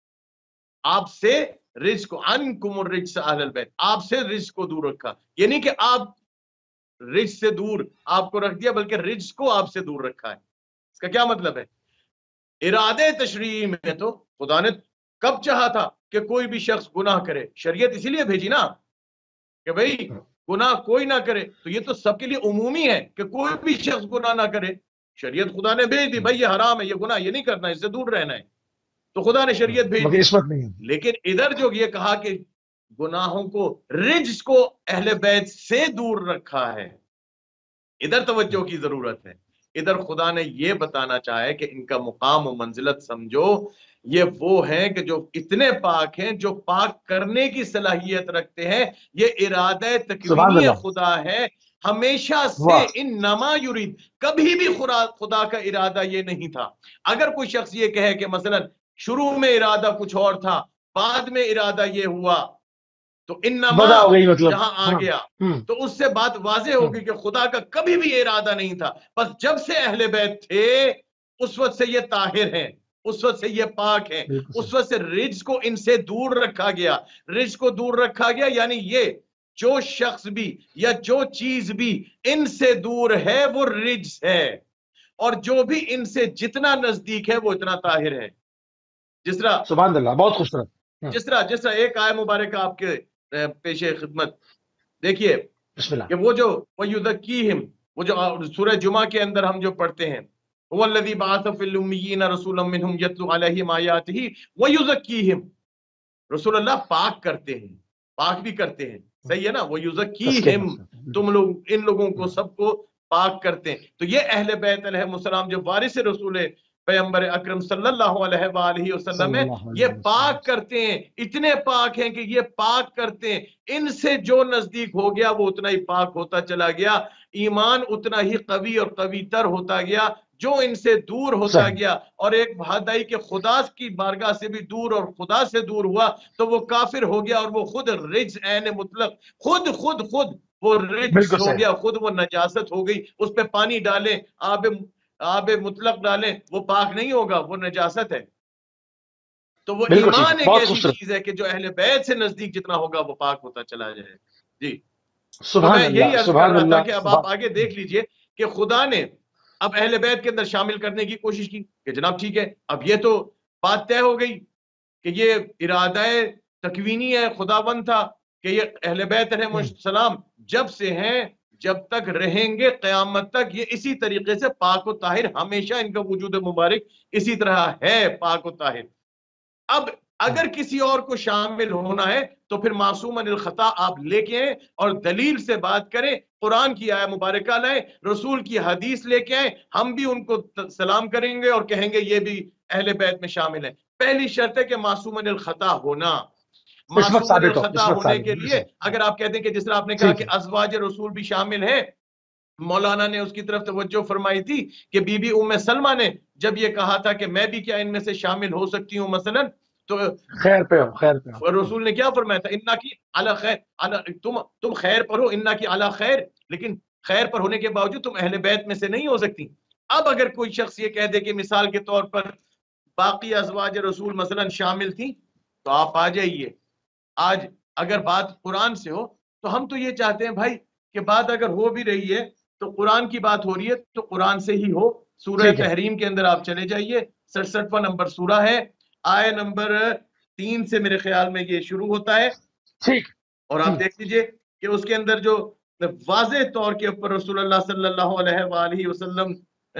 आपसे रिज्स को, अन्कुम रिज्सा अहलल बैत, आपसे रिज्स को दूर रखा। ये नहीं कि आप रिज्स से दूर आपको रख दिया, बल्कि रिज्स को आपसे दूर रखा है। इसका क्या मतलब है? इरादे तशरीई में तो खुदा ने कब चाहा था कि कोई भी शख्स गुनाह करे, शरीयत इसीलिए भेजी ना कि भाई गुनाह कोई ना करे। तो ये तो सबके लिए उमूमी है कि कोई भी शख्स गुनाह ना करे। शरीयत खुदा ने भेज दी, भाई ये हराम है, ये गुनाह, ये नहीं करना, इससे दूर रहना है, तो खुदा ने शरीयत भेज दी। लेकिन इधर जो ये कहा कि गुनाहों को, रिज्स को अहले बैत से दूर रखा है, इधर तवज्जो की जरूरत है। इधर खुदा ने ये बताना चाहा है कि इनका मुकाम और मंजिलत समझो, ये वो हैं कि जो इतने पाक हैं, जो पाक करने की सलाहियत रखते हैं। ये इरादा तकवीनी खुदा है हमेशा से। इन नमा युरीद, कभी भी खुदा खुदा का इरादा ये नहीं था। अगर कोई शख्स ये कहे कि मसलन शुरू में इरादा कुछ और था, बाद में इरादा ये हुआ, तो इन्नमा मतलब जहां आ हाँ, गया तो उससे बात वाज़ेह होगी कि खुदा का कभी भी इरादा नहीं था। बस जब से अहले बैत थे उस वक्त से ये ताहिर हैं, उस वक्त से ये पाक हैं, उस वक्त से रिज्स को इनसे दूर रखा गया। रिज्स को दूर रखा गया यानी ये जो शख्स भी या जो चीज भी इनसे दूर है वो रिज्स है, और जो भी इनसे जितना नजदीक है वो इतना ताहिर है। जिस तरह
सुभान अल्लाह, बहुत खूबसूरत,
जिस तरह जिस तरह एक आय मुबारक आपके पेशे खिदमत देखिए कि वो जो वो युज़क्कीहिम, वो जो सूरह जुमा के अंदर हम जो पढ़ते हैं, वल्लज़ी बअस फिल उम्मिय्यीन रसूलन मिनहुम यतलू अलैहिम आयातिही व युज़क्कीहिम। रसूल अल्लाह पाक करते हैं, पाक भी करते हैं, सही है ना? वो युज़क्कीहिम, तुम लोग इन लोगों को सबको पाक करते हैं। तो ये अहले बैत अलैहिस्सलाम जो वारिस रसूल पैगंबर अकरम सल्लल्लाहु अलैहि वसल्लम है, ये पाक करते हैं। इतने पाक हैं कि ये पाक करते हैं, इनसे जो नजदीक हो गया वो उतना ही पाक होता चला गया, ईमान उतना ही कवी और कवी तर होता गया। جو ان سے دور ہوتا
صحیح
گیا اور ایک بھادائی کے خدا کی بارگاہ سے بھی دور اور خدا سے دور ہوا تو وہ کافر ہو گیا، اور وہ خود رجس عین مطلق، خود خود خود وہ رجس
بالکل
ہو
صحیح
گیا، خود وہ نجاست ہو گئی. اس پہ پانی ڈالیں، آب آب مطلق ڈالیں، وہ پاک نہیں ہوگا، وہ نجاست ہے. تو وہ
بالکل ٹھیک ہے،
ایمان ایک
بہت
ایسی
خوبصورت.
چیز ہے کہ جو اہل بیت سے نزدیک جتنا ہوگا وہ پاک ہوتا چلا جائے. جی تو
سبحان
میں یہی
اللہ
عرض کر
سبحان
رہا تھا
اللہ
کہ اب
سبحان.
آپ آگے دیکھ لیجئے کہ خدا نے اب اہل بیت کے اندر شامل کرنے کی کوشش کی کہ جناب ٹھیک ہے، اب یہ تو بات طے ہو گئی کہ یہ ارادہ تکوینی ہے، خداوند تھا کہ یہ اہل بیت علیہ السلام جب سے ہیں، جب تک رہیں گے قیامت تک، یہ اسی طریقے سے پاک و طاہر، ہمیشہ ان کا وجود مبارک اسی طرح ہے پاک و طاہر. اب اگر کسی اور کو شامل ہونا ہے تو پھر معصوم عن الخطا آپ لے کے آئیں اور دلیل سے بات کریں، قرآن کی آیہ مبارکہ لائیں، رسول کی حدیث لے کے آئیں، ہم بھی ان کو سلام کریں گے اور کہیں گے یہ بھی اہل بیت میں شامل ہے. پہلی شرط ہے کہ معصوم عن الخطا ہونا.
عصمت
معصوم عن
ثابت ہو،
الخطا
عصمت
ہونے
ثابت
کے
ہو.
لیے اگر آپ کہتے ہیں کہ جس طرح آپ نے کہا
ٹھیک
کہ
ہے
ازواج رسول بھی شامل ہیں، مولانا نے اس کی طرف توجہ فرمائی تھی کہ بی بی ام سلمہ نے جب یہ کہا تھا کہ میں بھی کیا ان میں سے شامل ہو سکتی ہوں مثلا، تو
خیر پہ ہو، خیر پہ ہو.
رسول نے کیا فرمایا تھا؟ انا کی علی خیر، علی تم تم خیر پر ہو، انا کی علی خیر، لیکن خیر پر ہونے کے باوجود تم اہل بیت میں سے نہیں ہو سکتی. اب اگر کوئی شخص یہ کہہ دے کہ مثال کے طور پر باقی ازواج رسول مثلا شامل تھیں، تو آپ آ جائیے. آج اگر بات قرآن سے ہو تو ہم تو یہ چاہتے ہیں بھائی کہ بات اگر ہو بھی رہی ہے تو قرآن کی بات ہو رہی ہے تو قرآن سے ہی ہو. سورہ
ٹھیک ہے
تحریم کے اندر آپ چلے جائیے، سڑسٹھواں نمبر سورہ ہے، آئے نمبر تین سے میرے خیال میں یہ شروع ہوتا ہے.
ٹھیک.
اور آپ دیکھ لیجئے کہ اس کے اندر جو واضح طور کے اوپر رسول اللہ صلی اللہ علیہ وآلہ وسلم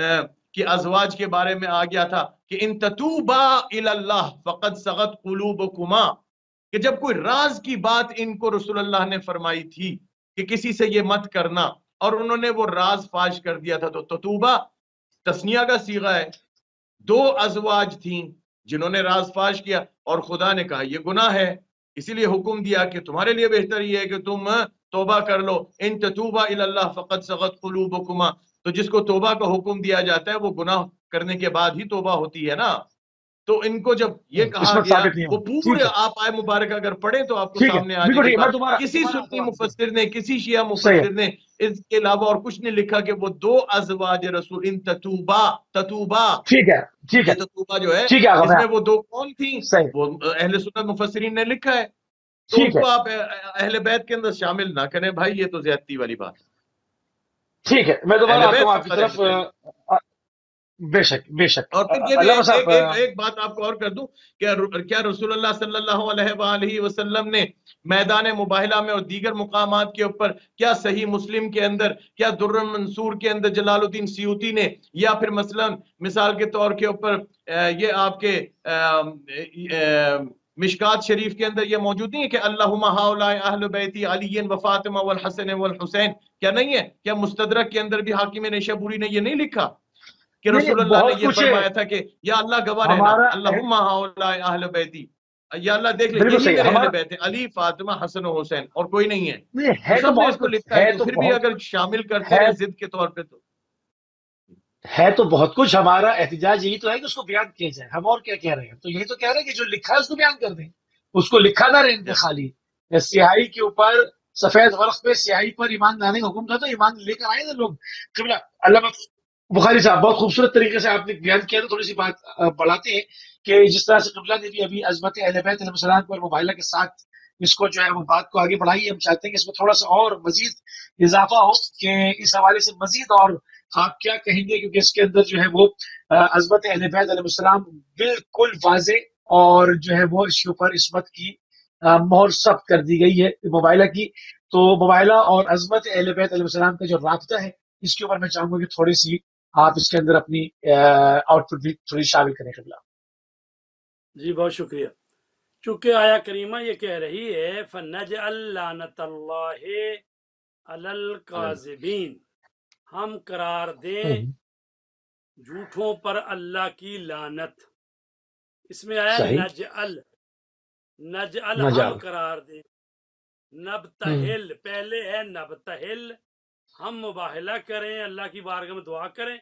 کی ازواج کے بارے میں آ گیا تھا کہ ان تتوبا الی اللہ فقد صغت قلوبکما، کہ جب کوئی راز کی بات ان کو رسول اللہ نے فرمائی تھی کہ کسی سے یہ مت کرنا، اور انہوں نے وہ راز فاش کر دیا تھا، تو تتوبہ تسنیہ کا صیغہ ہے. دو ازواج تھیں جنہوں نے راز فاش کیا اور خدا نے کہا یہ گناہ ہے، اسی لیے حکم دیا کہ تمہارے لیے بہتر یہ ہے کہ تم توبہ کر لو. ان تتوبا الی اللہ فقد صغت قلوبکما، تو جس کو توبہ کا حکم دیا جاتا ہے وہ گناہ کرنے کے بعد ہی توبہ ہوتی ہے نا. تو ان کو جب یہ کہا
عصمت
گیا،
ثابت نہیں
وہ
ہو.
پورے
ٹھیک ہے
آپ آئے مبارک اگر پڑھیں تو آپ کو
ٹھیک ہے
سامنے آ
بالکل
جائے
ٹھیک
گی
ہے. میں
بات.
دوبارہ
کسی
دوبارہ
سنی
دوبارہ
مفسر نے، کسی شیعہ
صحیح ہے.
مفسر نے اس کے علاوہ اور کچھ نہیں لکھا کہ وہ دو ازواج رسول ان تتوبا، تتوبا
ٹھیک ہے ٹھیک
یہ
ہے
تتوبہ جو ہے
ٹھیک ہے آقا
اس
میں
میں وہ دو کون تھیں؟
صحیح.
وہ اہل سنت مفسرین نے لکھا ہے. تو ان
ٹھیک ہے
کو آپ اہل بیت کے اندر شامل نہ کریں بھائی، یہ تو زیادتی والی بات ہے.
ٹھیک ہے میں دوبارہ
اہل
آتا
بیت
ہوں آپ کی
فقط
طرف.
اہل بیت.
بے شک بے شک.
اور پھر یہ بھی
علامہ
ایک,
صاحب
ایک, ایک بات آپ کو اور کر دوں کہ کیا رسول اللہ صلی اللہ علیہ وآلہ وسلم نے میدان مباہلہ میں اور دیگر مقامات کے اوپر، کیا صحیح مسلم کے اندر، کیا در المنصور کے اندر جلال الدین سیوطی نے، یا پھر مثلا مثال کے طور کے اوپر یہ آپ کے مشکات شریف کے اندر یہ موجود نہیں ہے کہ اللہم ہؤلاء اہل بیتی علی و فاطمہ والحسن والحسین، کیا نہیں ہے؟ کیا مستدرک کے اندر بھی حاکم نیشابوری نے یہ نہیں لکھا کہ
نہیں
رسول اللہ نے
بہت
یہ
کچھ ہے
فرمایا تھا کہ یا اللہ گواہ رہنا،
ہمارا.
اللہم ہؤلاء اہل بیتی، یا اللہ دیکھ لے
بالکل
یہی
صحیح
میرے اہل
ہمارا.
بیت ہیں، علی، فاطمہ، حسن و حسین، اور کوئی نہیں ہے.
نہیں
تو
ہے تو
سب نے اس
بہت
کو
کچھ
لکھا ہے،
ہے
تو
تو
پھر بھی
بہت
اگر
کچھ
شامل کرتے
ہے
رہے ضد کے طور پہ تو
ہے تو بہت کچھ. ہمارا احتجاج یہی تو ہے کہ اس کو بیان کیا جائے. ہم اور کیا کہہ رہے ہیں؟ تو یہی تو کہہ رہے ہیں کہ جو لکھا ہے اس کو بیان کر دیں، اس کو لکھا نہ رہنے دیں. خالی سیاہی کے اوپر، سفید ورق پہ سیاہی پر ایمان لانے کا حکم تھا تو ایمان لے کر آئے نا لوگ. قبلہ علامہ بخاری صاحب بہت خوبصورت طریقے سے آپ نے بیان کیا. تو تھوڑی سی بات بڑھاتے ہیں کہ جس طرح سے قبلہ نے بھی ابھی عظمت اہل بیت علیہ السلام پر مباہلہ کے ساتھ اس کو جو ہے وہ بات کو آگے بڑھائی. ہم چاہتے ہیں کہ اس میں تھوڑا سا اور مزید اضافہ ہو کہ اس حوالے سے مزید اور آپ کیا کہیں گے، کیونکہ اس کے اندر جو ہے وہ عظمت اہل بیت علیہ السلام بالکل واضح اور جو ہے وہ اس کے اوپر عصمت کی مہر ثبت کر دی گئی ہے مباہلہ کی. تو مباہلہ اور عظمت اہل بیت علیہ السلام کا جو رابطہ ہے اس کے اوپر میں چاہوں گا کہ تھوڑی سی آپ اس کے اندر اپنی آؤٹ پٹ بھی تھوڑی شامل کریں. قبلہ
جی بہت شکریہ. چونکہ آیا کریمہ یہ کہہ رہی ہے فَنَجْعَلْ لَعْنَةَ اللَّهِ عَلَى الْكَاذِبِينَ، ہم قرار دیں جھوٹوں پر اللہ کی لعنت. اس میں آیا
صحیح.
نجعل، نجعل
نجعل.
ہم قرار دیں. نبتہل پہلے ہے، نبتہل ہم مباہلہ کریں، اللہ کی بارگاہ میں دعا کریں.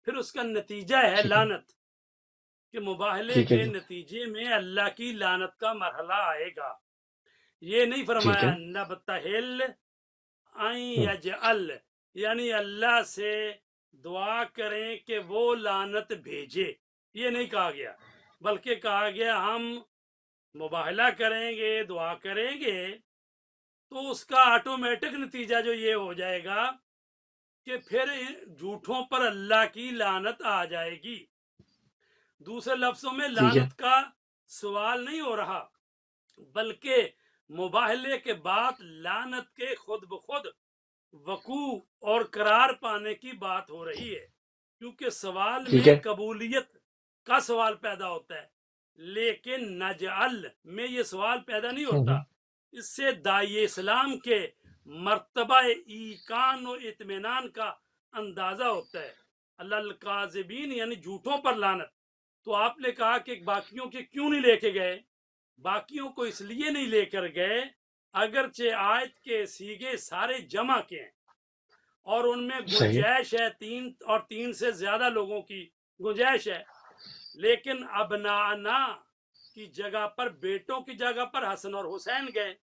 پھر اس کا نتیجہ ہے لعنت، کہ مباہلے کے نتیجے میں اللہ کی لعنت کا مرحلہ آئے گا۔ یہ نہیں فرمایا نبتہل ان یجعل، یعنی اللہ سے دعا کریں کہ وہ لعنت بھیجے، یہ نہیں کہا گیا، بلکہ کہا گیا ہم مباہلہ کریں گے، دعا کریں گے، تو اس کا آٹومیٹک نتیجہ جو یہ ہو جائے گا کہ پھر جھوٹوں پر اللہ کی لعنت آ جائے گی۔ دوسرے لفظوں میں لعنت کا سوال نہیں ہو رہا، بلکہ مباہلے کے بعد لعنت کے خود بخود وقوع اور قرار پانے کی بات ہو رہی ہے، کیونکہ سوال میں قبولیت کا سوال پیدا ہوتا ہے، لیکن نجعل میں یہ سوال پیدا نہیں ہوتا۔ اس سے داعی اسلام کے مرتبہ ایقان و اطمینان کا اندازہ ہوتا ہے۔ اللہ القاذبین یعنی جھوٹوں پر لعنت۔ تو آپ نے کہا کہ باقیوں کے کیوں نہیں لے کے گئے؟ باقیوں کو اس لیے نہیں لے کر گئے اگرچہ آیت کے سیغے سارے جمع کے ہیں اور ان میں گنجائش ہے، تین اور تین سے زیادہ لوگوں کی گنجائش ہے، لیکن ابنانا کی جگہ پر، بیٹوں کی جگہ پر حسن اور حسین گئے،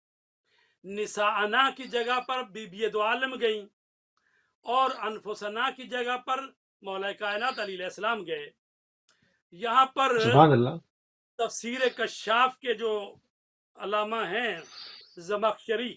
نساءنا کی جگہ پر بی بی دو عالم گئیں، اور انفسنا کی جگہ پر مولا کائنات علیہ السلام گئے۔ یہاں پر
سبحان اللہ
تفسیر کشاف کے جو علامہ ہیں زمخشری،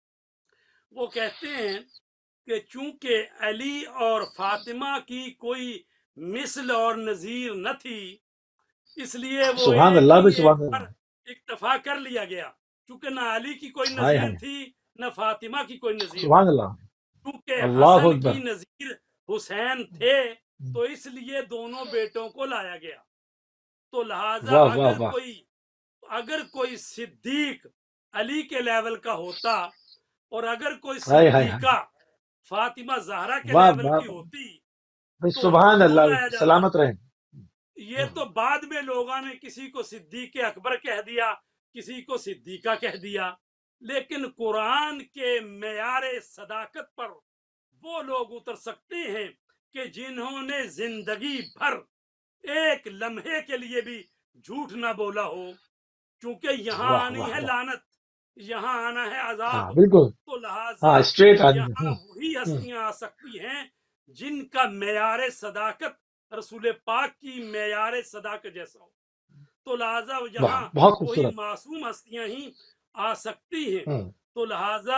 وہ کہتے ہیں کہ چونکہ علی اور فاطمہ کی کوئی مثل اور نظیر نہ تھی، اس لیے وہ
سبحان
ایک
اللہ
ہی
سبحان
ایک پر
اللہ
اکتفا کر لیا گیا، چونکہ نہ علی کی کوئی نظیر تھی نہ فاطمہ کی کوئی نظیر
سبحان اللہ
کیونکہ
اللہ
حسن
اکبر
کی نظیر حسین تھے، تو اس لیے دونوں بیٹوں کو لایا گیا۔ تو لہذا
واہ واہ
اگر
واہ
کوئی اگر کوئی صدیق علی کے لیول کا ہوتا اور اگر کوئی
ہائے ہائے ہائے
صدیقہ فاطمہ زہرا کے
واہ
لیول
واہ
کی ہوتی تو
سبحان
کیوں
اللہ
لایا جاتا؟
سلامت رہیں۔
یہ تو بعد میں لوگوں نے کسی کو صدیق اکبر کہہ دیا، کسی کو صدیقہ کہہ دیا، لیکن قرآن کے معیار صداقت پر وہ لوگ اتر سکتے ہیں کہ جنہوں نے زندگی بھر ایک لمحے کے لیے بھی جھوٹ نہ بولا ہو، کیونکہ یہاں
واہ
آنی
واہ
ہے
واہ
لعنت، یہاں آنا ہے عذاب،
ہاں بالکل
تو لہٰذا
ہاں اسٹریٹ آدمی
یہاں وہی ہستیاں آ سکتی ہیں جن کا معیار صداقت رسول پاک کی معیار صداقت جیسا ہو، تو لہٰذا یہاں
بہت
وہی
خوبصورت
معصوم ہستیاں ہی آ سکتی ہیں۔ تو لہٰذا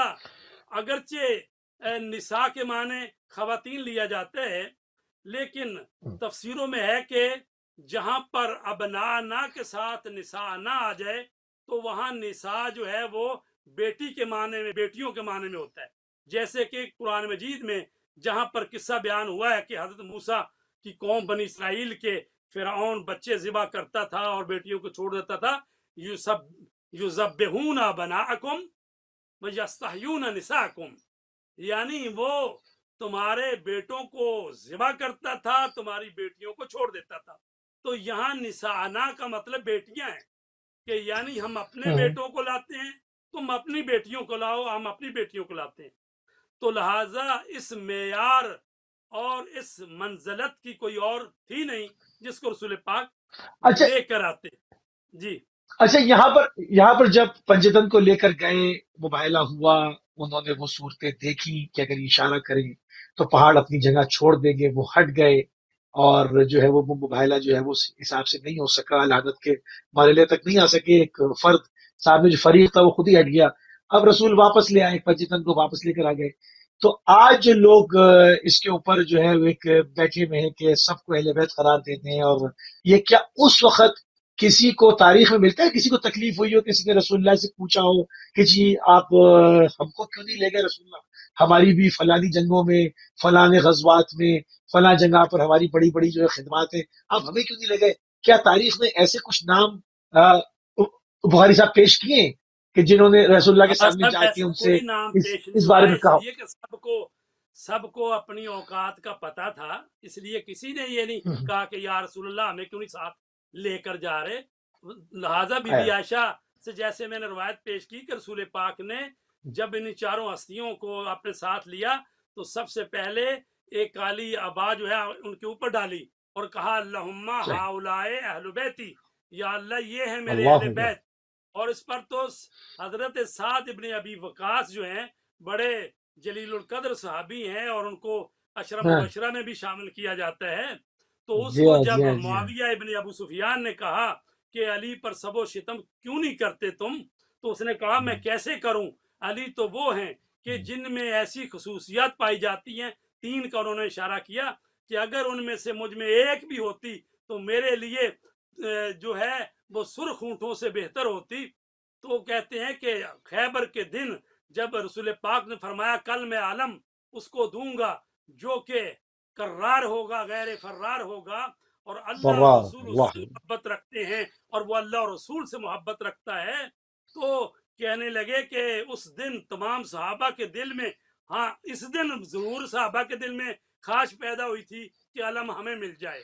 اگرچہ نساء کے معنی خواتین لیا جاتا ہے، لیکن تفسیروں میں ہے کہ جہاں پر ابنانا کے ساتھ نساء نہ آ جائے تو وہاں نساء جو ہے وہ بیٹی کے معنی میں، بیٹیوں کے معنی میں ہوتا ہے، جیسے کہ قرآن مجید میں جہاں پر قصہ بیان ہوا ہے کہ حضرت موسیٰ کی قوم بنی اسرائیل کے فرعون بچے ذبح کرتا تھا اور بیٹیوں کو چھوڑ دیتا تھا، یذبحون ابناءکم ویستحیون نساءکم، یعنی وہ تمہارے بیٹوں کو ذبح کرتا تھا، تمہاری بیٹیوں کو چھوڑ دیتا تھا۔ تو یہاں نساءنا کا مطلب بیٹیاں ہیں، کہ یعنی ہم اپنے بیٹوں کو لاتے ہیں، تم اپنی بیٹیوں کو لاؤ، ہم اپنی بیٹیوں کو لاتے ہیں۔ تو لہٰذا اس معیار اور اس منزلت کی کوئی اور تھی نہیں جس کو رسول پاک لے کر آتے۔ جی
اچھا، یہاں پر یہاں پر جب پنجتن کو لے کر گئے، مباہلہ ہوا، انہوں نے وہ صورتیں دیکھی کہ اگر اشارہ کریں تو پہاڑ اپنی جگہ چھوڑ دیں گے، وہ ہٹ گئے، اور جو ہے وہ مباہلہ جو ہے وہ اس حساب سے نہیں ہو سکا، لعنت کے مرحلے تک نہیں آ سکے، ایک فرد سامنے جو فریق تھا وہ خود ہی ہٹ گیا۔ اب رسول واپس لے آئے، پنجتن کو واپس لے کر آ گئے۔ تو آج لوگ اس کے اوپر جو ہے وہ ایک بیٹھے ہوئے ہیں کہ سب کو اہل بیت قرار دیتے ہیں، اور یہ کیا اس وقت کسی کو تاریخ میں ملتا ہے، کسی کو تکلیف ہوئی ہو، کسی نے رسول اللہ سے پوچھا ہو کہ جی آپ ہم کو کیوں نہیں لے گئے رسول اللہ، ہماری بھی فلانی جنگوں میں، فلاں غزوات میں، فلاں جگہ پر ہماری بڑی بڑی جو ہے خدمات ہیں، آپ ہمیں کیوں نہیں لے گئے؟ کیا تاریخ میں ایسے کچھ نام بخاری صاحب پیش کیے ہیں کہ جنہوں نے رسول اللہ کے سامنے جا کے ان سے اس, اس بارے میں کہا؟
کہ سب کو سب کو اپنی اوقات کا پتا تھا، اس لیے کسی نے یہ نہیں کہا کہ یا رسول اللہ ہمیں کیوں نہیں ساتھ لے کر جا رہے۔ لہٰذا بی بی عائشہ سے جیسے میں نے روایت پیش کی کہ رسول پاک نے جب ان چاروں ہستیوں کو اپنے ساتھ لیا تو سب سے پہلے ایک کالی ابا جو ہے ان کے اوپر ڈالی اور کہا اللہم ہاؤلائے اہل بیتی، یا اللہ یہ ہیں میرے اہل بیت. اور اس پر تو حضرت سعد ابن ابی وقاص جو ہیں بڑے جلیل القدر صحابی ہیں اور ان کو عشرہ مبشرہ میں بھی شامل کیا جاتا ہے. تو اس کو جب معاویہ ابن ابو سفیان نے کہا کہ علی پر سب و شتم کیوں نہیں کرتے تم، تو اس نے کہا میں کیسے کروں، علی تو وہ ہیں کہ جن میں ایسی خصوصیات پائی جاتی ہیں، تین کا انہوں نے اشارہ کیا کہ اگر ان میں سے مجھ میں ایک بھی ہوتی تو میرے لیے جو ہے وہ سرخ اونٹوں سے بہتر ہوتی. تو کہتے ہیں کہ خیبر کے دن جب رسول پاک نے فرمایا کل میں عالم اس کو دوں گا جو کہ کرار ہوگا، غیر فرار ہوگا، اور اللہ اور رسول اس سے محبت رکھتے ہیں اور وہ اللہ اور رسول سے محبت رکھتا ہے، تو کہنے لگے کہ اس دن تمام صحابہ کے دل میں، ہاں اس دن ضرور صحابہ کے دل میں خواہش پیدا ہوئی تھی کہ علم ہمیں مل جائے.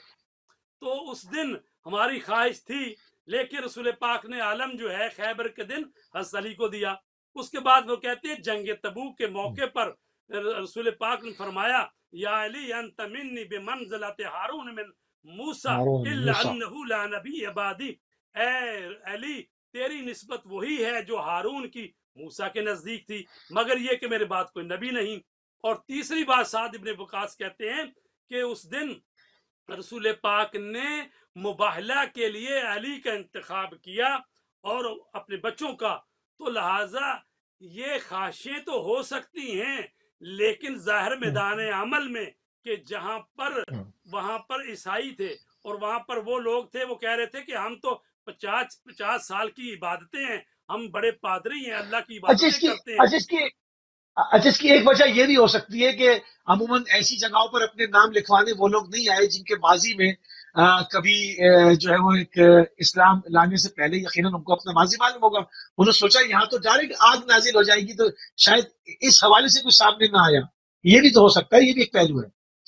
تو اس دن ہماری خواہش تھی، لیکن رسول پاک نے علم جو ہے خیبر کے دن حضرت علی کو دیا. اس کے بعد وہ کہتے ہیں جنگ تبوک کے موقع پر رسول پاک نے فرمایا یا علی انت منی بمنزلت ہارون من موسیٰ الا انہ لا نبی عبادی، اے علی تیری نسبت وہی ہے جو ہارون کی موسیٰ کے نزدیک تھی، مگر یہ کہ میرے بعد کوئی نبی نہیں. اور تیسری بات سعد ابن وقاص کہتے ہیں کہ اس دن رسول پاک نے مباہلہ کے لیے علی کا انتخاب کیا اور اپنے بچوں کا. تو لہٰذا یہ خواہشیں تو ہو سکتی ہیں، لیکن ظاہر میدان عمل میں کہ جہاں پر وہاں پر عیسائی تھے اور وہاں پر وہ لوگ تھے وہ کہہ رہے تھے کہ ہم تو پچاس پچاس سال کی عبادتیں ہیں، ہم بڑے پادری ہیں، اللہ کی عبادتیں کرتے ہیں.
اچھا اس کی ایک وجہ یہ بھی ہو سکتی ہے کہ عموماً ایسی جگہوں پر اپنے نام لکھوانے وہ لوگ نہیں آئے جن کے ماضی میں آ, کبھی آ, جو ہے وہ ایک اسلام لانے سے پہلے یقیناً ان کو اپنا ماضی معلوم ہوگا. انہوں نے سوچا یہاں تو ڈائریکٹ آگ نازل ہو جائے گی، تو شاید اس حوالے سے کچھ سامنے نہ آیا. یہ بھی تو ہو سکتا ہے، یہ بھی ایک پہلو ہے.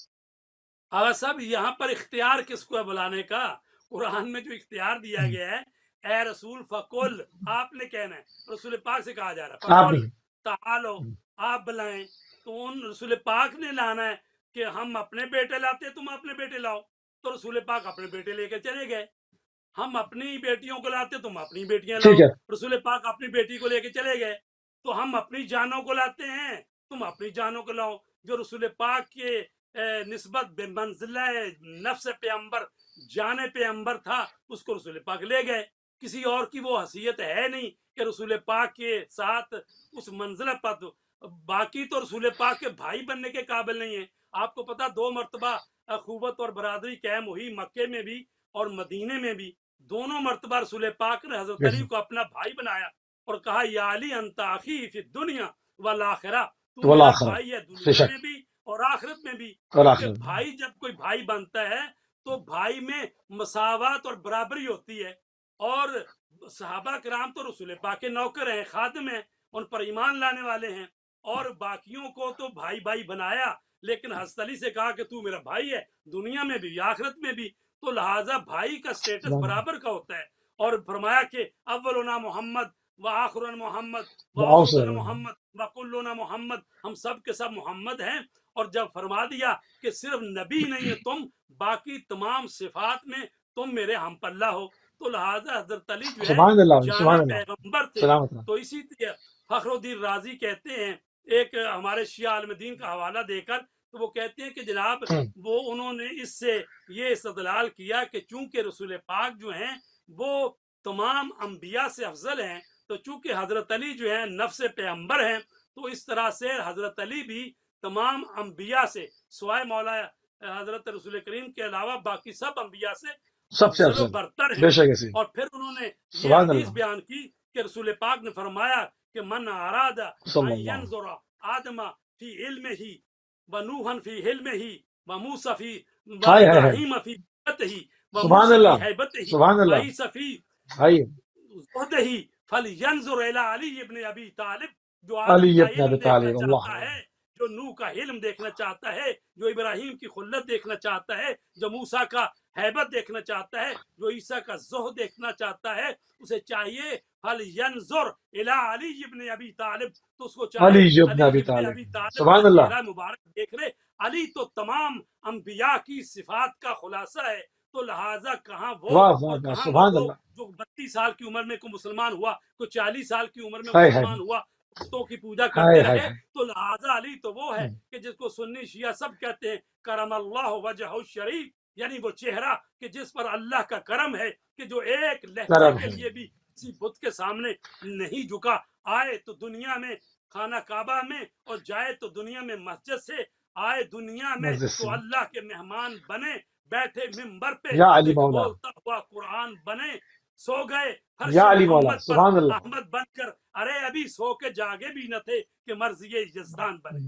آغا صاحب یہاں پر اختیار کس کو ہے بلانے کا؟ قرآن میں جو اختیار دیا گیا ہے اے رسول فقل، آپ نے کہنا ہے، رسول پاک سے کہا جا رہا ہے فقل تعالو، آپ بلائیں. تو ان رسول پاک نے لانا ہے کہ ہم اپنے بیٹے لاتے تم اپنے بیٹے لاؤ، تو رسول پاک اپنے بیٹے لے کے چلے گئے. ہم اپنی بیٹیوں کو لاتے تم اپنی بیٹیاں لاؤ، رسول پاک اپنی بیٹی کو لے کے چلے گئے. تو ہم اپنی جانوں کو لاتے ہیں تم اپنی جانوں کو لاؤ. جو رسول پاک کے نسبت بے منزلہ نفس پیغمبر جان پیغمبر تھا اس کو رسول پاک لے گئے. کسی اور کی وہ حیثیت ہے نہیں کہ رسول پاک کے ساتھ اس منزلہ پر. باقی تو رسول پاک کے بھائی بننے کے قابل نہیں ہیں. آپ کو پتا دو مرتبہ اخوت اور برادری قائم ہوئی، مکے میں بھی اور مدینے میں بھی. دونوں مرتبہ رسول پاک نے حضرت علی کو اپنا بھائی بنایا اور کہا یا علی انت اخی فی الدنیا والآخرہ، تو میرا بھائی ہے دنیا میں بھی اور آخرت میں بھی. کیونکہ بھائی جب کوئی بھائی بنتا ہے تو بھائی میں مساوات اور برابری ہوتی ہے. اور صحابہ کرام تو رسول پاک کے نوکر ہیں، خادم ہیں، ان پر ایمان لانے والے ہیں، اور باقیوں کو تو بھائی بھائی بنایا، لیکن حضرت علی سے کہا کہ تو میرا بھائی ہے دنیا میں بھی آخرت میں بھی. تو لہٰذا بھائی کا سٹیٹس برابر کا ہوتا ہے. اور فرمایا کہ اولنا محمد و آخرنا محمد و اوسطنا محمد و کلنا محمد، ہم سب کے سب محمد ہیں. اور جب فرما دیا کہ صرف نبی نہیں ہے تم، باقی تمام صفات میں تم میرے ہم پلہ ہو، تو لہٰذا حضرت علی جو ہے جانا پیغمبر تھے. تو اسی طرح فخر الدین رازی کہتے ہیں ایک ہمارے شیعہ عالم دین کا حوالہ دے کر، تو وہ کہتے ہیں کہ جناب وہ انہوں نے اس سے یہ استدلال کیا کہ چونکہ رسول پاک جو ہیں وہ تمام انبیاء سے افضل ہیں، تو چونکہ حضرت علی جو ہیں نفس پیغمبر ہیں، تو اس طرح سے حضرت علی بھی تمام انبیاء سے سوائے مولا حضرت رسول کریم کے علاوہ باقی سب انبیاء سے
سب سے
افضل و برتر ہیں. اور پھر انہوں نے یہ حدیث بیان کی کہ رسول پاک نے فرمایا کہ من اراد ان ينظر آدم فی علمہ و نوحا فی حلمہ و موسیٰ فی و ابراہیم فی بطہ و موسیٰ فی حیبتہ و عیسیٰ فی زہدہ فلینظر الی علی ابن ابی طالب. جو آدم کا علم دیکھنا چاہتا ہے، جو نوح کا علم دیکھنا چاہتا ہے، جو ابراہیم کی خلت دیکھنا چاہتا ہے، جو موسیٰ کا ہیبت دیکھنا چاہتا ہے، جو عیسیٰ کا زہد دیکھنا چاہتا ہے، اسے چاہیے فل ینظر الی علی ابن ابی طالب، تو اس کو چاہے
علی ابن
علی
ابی
ابن
طالب،
ابی طالب کا
سبحان اللہ،
چہرہ مبارک دیکھ لے۔ علی تو تمام انبیاء کی صفات کا خلاصہ ہے، تو لہٰذا کہاں وہ
واہ واہ
اور
واہ،
کہاں وہ
سبحان
وہ
اللہ،
جو بتیس سال کی عمر میں کو مسلمان ہوا، کوئی چالیس سال کی عمر میں
ہائے ہائے
مسلمان ہوا، بتوں کی پوجا
ہائے
کرتے
ہائے
رہے، تو لہٰذا علی تو وہ ہے کہ جس کو سنی شیعہ سب کہتے ہیں کرم اللہ وجہ الشریف، یعنی وہ چہرہ کہ جس پر اللہ کا کرم ہے، کہ جو ایک لہجے
کرم
کے
ہے،
لیے بھی کسی بت کے سامنے نہیں جھکا، آئے تو دنیا میں خانہ کعبہ میں اور جائے تو دنیا میں مسجد سے، آئے دنیا میں
مسجد سے،
تو اللہ کے مہمان بنے، بیٹھے ممبر پہ
یا علی
ایک
مولا،
بولتا ہوا قرآن بنے، سو گئے فرش
یا علی مولا،
محمد پر
سبحان اللہ،
احمد بن کر، ارے ابھی سو کے جاگے بھی نہ تھے کہ مرضی یزدان بنے۔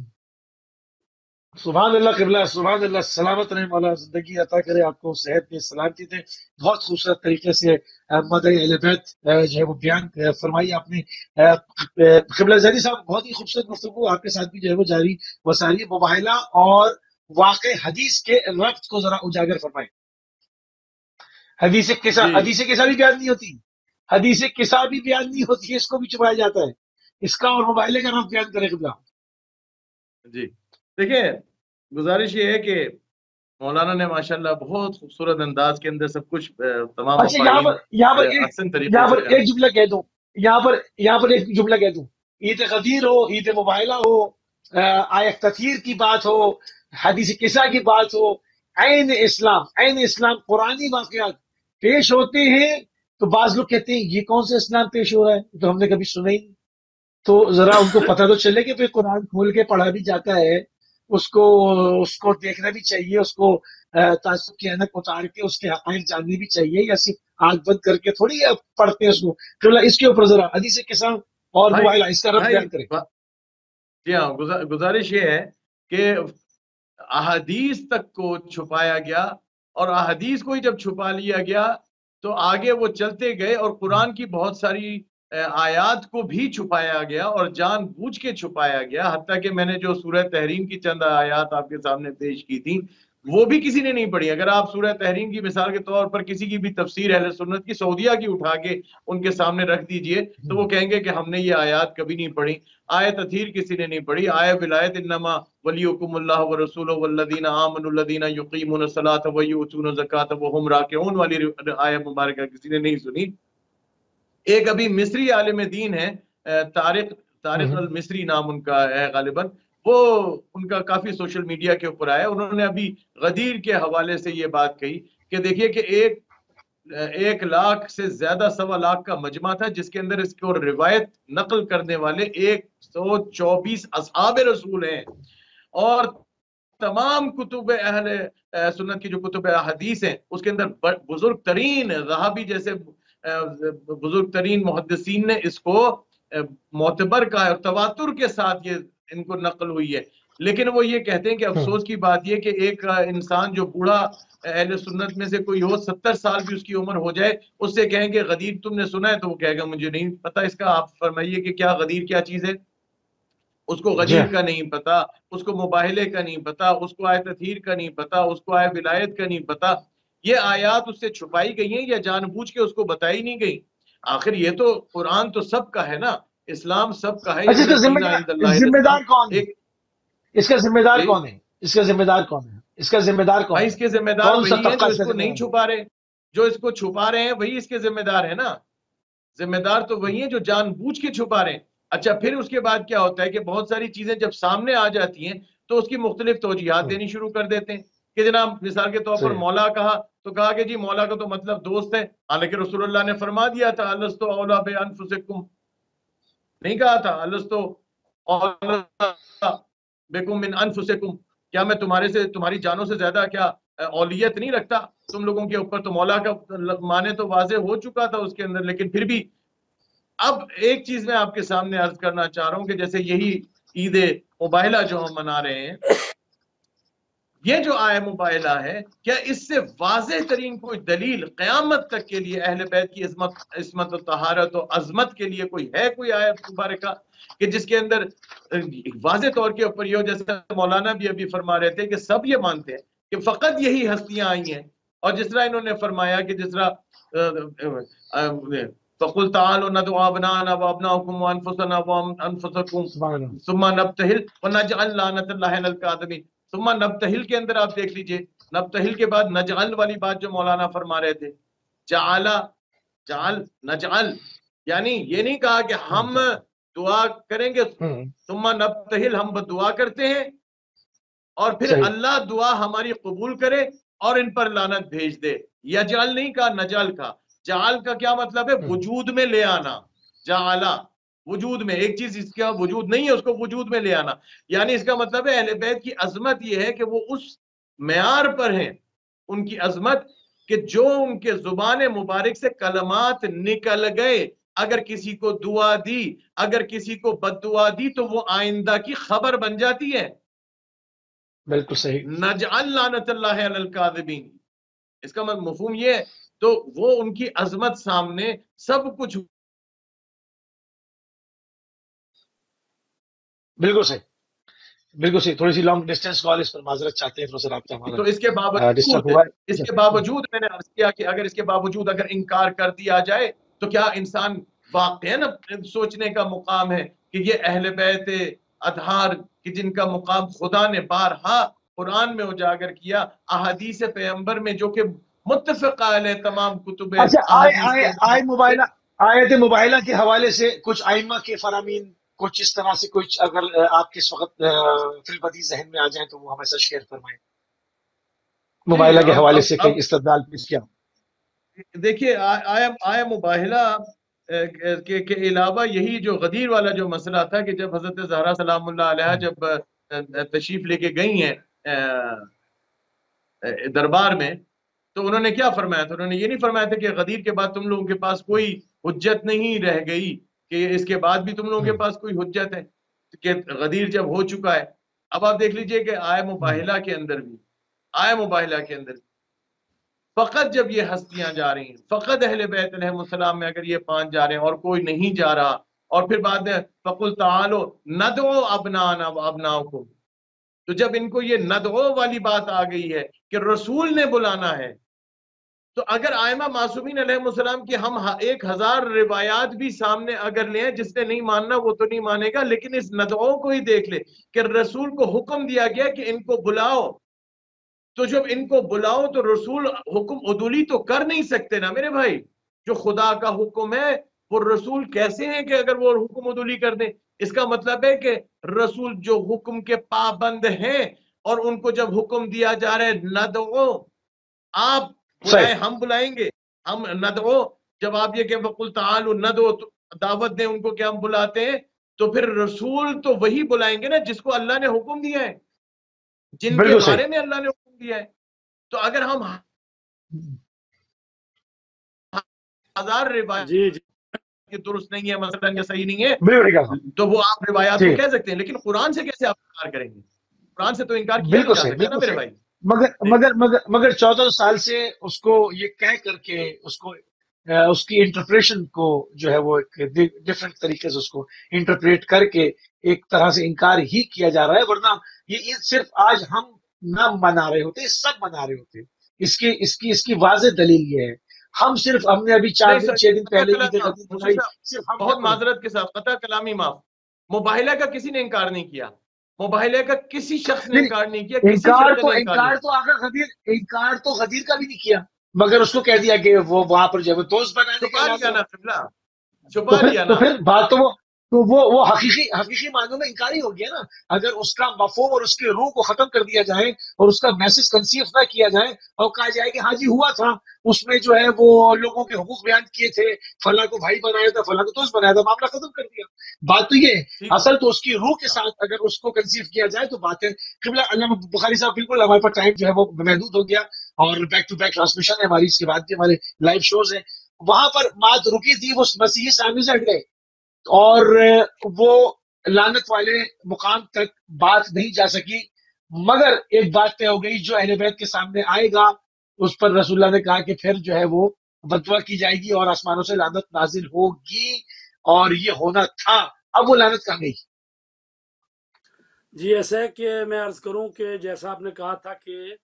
سبحان اللہ قبلہ، سبحان اللہ، سلامت رہے مولا، زندگی عطا کرے آپ کو، صحت میں سلامتی دے۔ بہت خوبصورت طریقے سے مدعی اہل بیت جو ہے وہ بیان فرمائی آپ نے۔ قبلہ زیدی صاحب، بہت ہی خوبصورت گفتگو آپ کے ساتھ بھی جو ہے وہ جاری و ساری، مباہلہ اور واقع حدیث کے ربط کو ذرا اجاگر فرمائیں۔ حدیث قصہ،
جی
حدیث قصہ بھی بیان نہیں ہوتی، حدیث قصہ بھی بیان نہیں ہوتی ہے، اس کو بھی چھپایا جاتا ہے، اس کا اور مباہلے کا ربط بیان کرے قبلہ۔
جی دیکھیں، گزارش یہ ہے کہ مولانا نے ماشاءاللہ بہت خوبصورت انداز کے اندر سب کچھ تمام
اچھا، یہاں پر یہاں پر ایک
احسن طریقے
یہاں پر
سے
ایک جملہ کہہ دوں، یہاں پر یہاں پر ایک جملہ کہہ دوں، عید غدیر ہو، عید مباہلہ ہو، آیت تطہیر کی بات ہو، حدیث قصہ کی بات ہو، عین اسلام عین اسلام قرآنی واقعات پیش ہوتے ہیں، تو بعض لوگ کہتے ہیں یہ کون سا اسلام پیش ہو رہا ہے، تو ہم نے کبھی سنا ہی نہیں۔ تو ذرا ان کو پتہ تو چلے کہ پھر قرآن کھول کے پڑھا بھی جاتا ہے، اس کو اس کو دیکھنا بھی چاہیے، اس کو تعصب کی اینک اتار کے اس کے حقائق جاننی بھی چاہیے، یا صرف آنکھ بند کر کے تھوڑی پڑھتے ہیں اس کو۔ قبلہ اس کے اوپر ذرا حدیث قصہ اور
بھائی
مباہلہ اس کا ربط
بھائی
بیان کریں۔
جی ہاں، گزارش یہ ہے کہ احادیث تک کو چھپایا گیا، اور احادیث کو ہی جب چھپا لیا گیا تو آگے وہ چلتے گئے، اور قرآن کی بہت ساری آیات کو بھی چھپایا گیا اور جان بوجھ کے چھپایا گیا، حتیٰ کہ میں نے جو سورہ تحریم کی چند آیات آپ کے سامنے پیش کی تھی وہ بھی کسی نے نہیں پڑھی۔ اگر آپ سورہ تحریم کی مثال کے طور پر کسی کی بھی تفسیر اہل سنت کی سعودیہ کی اٹھا کے ان کے سامنے رکھ دیجئے تو وہ کہیں گے کہ ہم نے یہ آیات کبھی نہیں پڑھی۔ آیہ تطہیر کسی نے نہیں پڑھی، آیہ ولایت انما ولیکم اللہ ورسولہ والذین آمنوا الذین یقیمون الصلاۃ ویؤتون الزکاۃ وہم راکعون والی آیہ مبارکہ کسی نے نہیں سنی۔ ایک ابھی مصری عالم دین ہے، طارق طارق المصری نام ان کا ہے غالباً، وہ ان کا کافی سوشل میڈیا کے اوپر آیا، انہوں نے ابھی غدیر کے حوالے سے یہ بات کہی کہ دیکھیے کہ ایک ایک لاکھ سے زیادہ سوا لاکھ کا مجمع تھا، جس کے اندر اس کو روایت نقل کرنے والے ایک سو چوبیس اصحاب رسول ہیں، اور تمام کتب اہل سنت کی جو کتب حدیث ہیں اس کے اندر بزرگ ترین رہابی جیسے بزرگ ترین محدثین نے اس کو معتبر کا ہے، تواتر کے ساتھ یہ ان کو نقل ہوئی ہے۔ لیکن وہ یہ کہتے ہیں کہ افسوس کی بات یہ کہ ایک انسان جو بوڑھا اہل سنت میں سے کوئی ہو، ستر سال بھی اس کی عمر ہو جائے، اس سے کہیں گے غدیر تم نے سنا ہے، تو وہ کہے گا مجھے نہیں پتا اس کا۔ آپ فرمائیے کہ کیا غدیر کیا چیز ہے؟ اس کو غدیر کا نہیں پتا، اس کو مباہلے کا نہیں پتا، اس کو آیت تطہیر کا نہیں پتا، اس کو آیت ولایت کا نہیں پتا۔ یہ آیات اس سے چھپائی گئی ہیں یا جان بوجھ کے اس کو بتائی نہیں گئی؟ آخر یہ تو قرآن تو سب کا ہے نا، اسلام سب کا ہے۔
اچھا، اس کا ذمہ دار کون ہے؟ اس کا ذمہ دار کون ہے؟ اس کا ذمہ دار کون ہے؟ اس کا ذمہ دار کون ہے؟
اس کے ذمہ دار وہی ہیں جو اس کو نہیں چھپا رہے، جو اس کو چھپا رہے ہیں وہی اس کے ذمہ دار ہے نا۔ ذمہ دار تو وہی ہیں جو جان بوجھ کے چھپا رہے ہیں۔ اچھا، پھر اس کے بعد کیا ہوتا ہے کہ بہت ساری چیزیں جب سامنے آ جاتی ہیں تو اس کی مختلف توجیحات دینی شروع کر دیتے ہیں کہ جناب مثال کے طور پر مولا کہا تو کہا کہ جی مولا کا تو مطلب دوست ہے، حالانکہ رسول اللہ نے فرما دیا تھا الست اولیٰ بانفسکم، نہیں کہا تھا الست اولیٰ بکم من انفسکم، کیا میں تمہارے سے تمہاری جانوں سے زیادہ کیا اولیت نہیں رکھتا تم لوگوں کے اوپر؟ تو مولا کا معنی تو واضح ہو چکا تھا اس کے اندر۔ لیکن پھر بھی اب ایک چیز میں آپ کے سامنے عرض کرنا چاہ رہا ہوں کہ جیسے یہی عید مباہلہ جو ہم منا رہے ہیں، یہ جو آیہ مباہلہ ہے، کیا اس سے واضح ترین کوئی دلیل قیامت تک کے لیے اہل بیت کی عظمت عصمت و طہارت و عظمت کے لیے کوئی ہے کوئی آیت مبارکہ کہ جس کے اندر واضح طور کے اوپر یہ ہو؟ جیسے مولانا بھی ابھی فرما رہے تھے کہ سب یہ مانتے ہیں کہ فقط یہی ہستیاں آئی ہیں اور جس طرح انہوں نے فرمایا کہ جس طرح فَقُلْ تَعَالُوا نَدْعُ أَبْنَاءَنَا وَأَبْنَاءَكُمْ وَأَنفُسَنَا وَأَنفُسَكُمْ ثُمَّ نَبْتَهِلْ وَنَجْعَلْ لَعْنَةَ اللَّهِ عَلَى الْكَاذِبِينَ. ثم نبتہل کے اندر آپ دیکھ لیجئے، نبتہل کے بعد نجعل والی بات جو مولانا فرما رہے تھے، جعلا جعل نجعل، یعنی یہ نہیں کہا کہ ہم دعا کریں گے ثم نبتہل، ہم دعا کرتے ہیں اور پھر اللہ دعا ہماری قبول کرے اور ان پر لعنت بھیج دے. یجعل نہیں کہا، نجعل کا. جعل کا کیا مطلب ہے؟ وجود میں لے آنا. جعلا وجود میں، ایک چیز اس کا وجود نہیں ہے اس کو وجود میں لے آنا. یعنی اس کا مطلب ہے اہل بیت کی عظمت یہ ہے کہ وہ اس معیار پر ہیں، ان کی عظمت، کہ جو ان کے زبان مبارک سے کلمات نکل گئے، اگر کسی کو دعا دی، اگر کسی کو بد دعا دی تو وہ آئندہ کی خبر بن جاتی ہے.
بالکل صحیح.
نجعل لعنت اللہ علی الکاذبین، اس کا مفہوم یہ ہے. تو وہ ان کی عظمت سامنے سب کچھ.
بالکل صحیح، بالکل صحیح. تھوڑی سی لانگ ڈسٹینس کال، اس پر معذرت چاہتے ہیں، تھوڑا سا رابطہ ہمارا
تو اس کے باوجود اس کے باوجود میں نے عرض کیا کہ اگر اس کے باوجود اگر انکار کر دیا جائے تو کیا انسان واقعاً سوچنے کا مقام ہے کہ یہ اہل بیت اطہار کہ جن کا مقام خدا نے بارہا قرآن میں اجاگر کیا، احادیث پیغمبر میں جو کہ متفق علیہ تمام کتب.
اچھا، آئے آئے موبائلہ آیت مباہلہ کے حوالے سے کچھ ائمہ کے فرامین کچھ اس طرح سے کچھ اگر آپ کے اس وقت فی البدی ذہن میں آ جائیں تو وہ ہمیں ساتھ شیئر فرمائیں مباہلہ کے حوالے سے کہ استدلال پیش کیا.
دیکھیے آیا مباہلہ کے علاوہ یہی جو غدیر والا جو مسئلہ تھا کہ جب حضرت زہرا سلام اللہ علیہ جب تشریف لے کے گئی ہیں دربار میں تو انہوں نے کیا فرمایا تھا؟ انہوں نے یہ نہیں فرمایا تھا کہ غدیر کے بعد تم لوگوں کے پاس کوئی حجت نہیں رہ گئی، کہ اس کے بعد بھی تم لوگوں کے پاس کوئی حجت ہے، کہ غدیر جب ہو چکا ہے. اب آپ دیکھ لیجئے کہ آئے مباہلہ کے اندر بھی آئے مباہلہ کے اندر فقط جب یہ ہستیاں جا رہی ہیں، فقط اہل بیت علیہ السلام میں اگر یہ پانچ جا رہے ہیں اور کوئی نہیں جا رہا، اور پھر بعد میں فَقُلْ تَعَالُوا نَدْعُوا أَبْنَاءَنَا وَأَبْنَاءَكُمْ، تو جب ان کو یہ ندعو والی بات آ گئی ہے کہ رسول نے بلانا ہے، تو اگر آئمہ معصومین علیہ السلام کی ہم ایک ہزار روایات بھی سامنے اگر لیں، جس نے نہیں ماننا وہ تو نہیں مانے گا، لیکن اس ندعو کو ہی دیکھ لے کہ رسول کو حکم دیا گیا کہ ان کو بلاؤ. تو جب ان کو بلاؤ تو رسول حکم عدولی تو کر نہیں سکتے نا میرے بھائی. جو خدا کا حکم ہے وہ رسول کیسے ہیں کہ اگر وہ حکم عدولی کر دیں؟ اس کا مطلب ہے کہ رسول جو حکم کے پابند ہیں اور ان کو جب حکم دیا جا رہا ہے ندعو، آپ بلائیں، ہم بلائیں گے، ہم ندعو، جب آپ یہ کہ وَقُلْ تَعَالُوا ندعو دعوت دیں ان کو کہ ہم بلاتے ہیں، تو پھر رسول تو وہی بلائیں گے نا جس کو اللہ نے حکم دیا ہے، جن کے بارے میں اللہ نے حکم دیا ہے. تو اگر ہم ہزار روایات
جی جی
کہ درست نہیں ہے مثلا یا صحیح نہیں ہے تو وہ آپ روایات کو کہہ سکتے ہیں، لیکن قرآن سے کیسے آپ انکار کریں گے؟ قرآن سے تو انکار کیا نہیں جا سکتا نا میرے بھائی.
مگر مگر مگر مگر چودہ سال سے اس کو یہ کہہ کر کے اس کو اس کی انٹرپریشن کو جو ہے وہ ایک ڈفرنٹ طریقے سے اس کو انٹرپریٹ کر کے ایک طرح سے انکار ہی کیا جا رہا ہے. ورنہ یہ صرف آج ہم نہ منا رہے ہوتے، سب منا رہے ہوتے. اس کی اس کی اس کی واضح دلیل یہ ہے. ہم صرف ہم نے ابھی چار دن چھ دن پہلے
بہت معذرت کے ساتھ قطع کلامی معاف، مباہلہ کا کسی نے انکار نہیں کیا، مباہلہ کا کسی شخص نے انکار نہیں کیا.
انکار تو انکار تو آخر غدیر انکار تو غدیر کا بھی نہیں کیا، مگر اس کو کہہ دیا کہ وہ وہاں پر جو ہے دوست بنانے
چھپا لیا نا قبلہ، چھپا لیا نا.
تو پھر بات تو وہ تو وہ وہ حقیقی حقیقی معنوں میں انکار ہی ہو گیا نا. اگر اس کا مفہوم اور اس کے روح کو ختم کر دیا جائے اور اس کا میسج کنسیو نہ کیا جائے اور کہا جائے کہ ہاں جی ہوا تھا، اس میں جو ہے وہ لوگوں کے حقوق بیان کیے تھے، فلاں کو بھائی بنایا تھا، فلاں کو دوست بنایا تھا، معاملہ ختم کر دیا. بات تو یہ ہے اصل تو اس کی روح کے ساتھ اگر اس کو کنسیو کیا جائے تو بات ہے. قبلہ علامہ بخاری صاحب بالکل ہمارے پاس ٹائم جو ہے وہ محدود ہو گیا اور بیک ٹو بیک ٹرانسمیشن ہے ہماری، اس کے بعد بھی ہمارے لائیو شوز ہیں. وہاں پر بات رکی تھی، وہ مسیحی سامنے سے ہٹ گئے اور وہ لعنت والے مقام تک بات نہیں جا سکی. مگر ایک بات طے ہو گئی، جو اہل بیت کے سامنے آئے گا اس پر رسول اللہ نے کہا کہ پھر جو ہے وہ بددعا کی جائے گی اور آسمانوں سے لعنت نازل ہوگی، اور یہ ہونا تھا. اب وہ لعنت کہاں گئی؟
جی ایسا ہے کہ میں عرض کروں کہ جیسا آپ نے کہا تھا کہ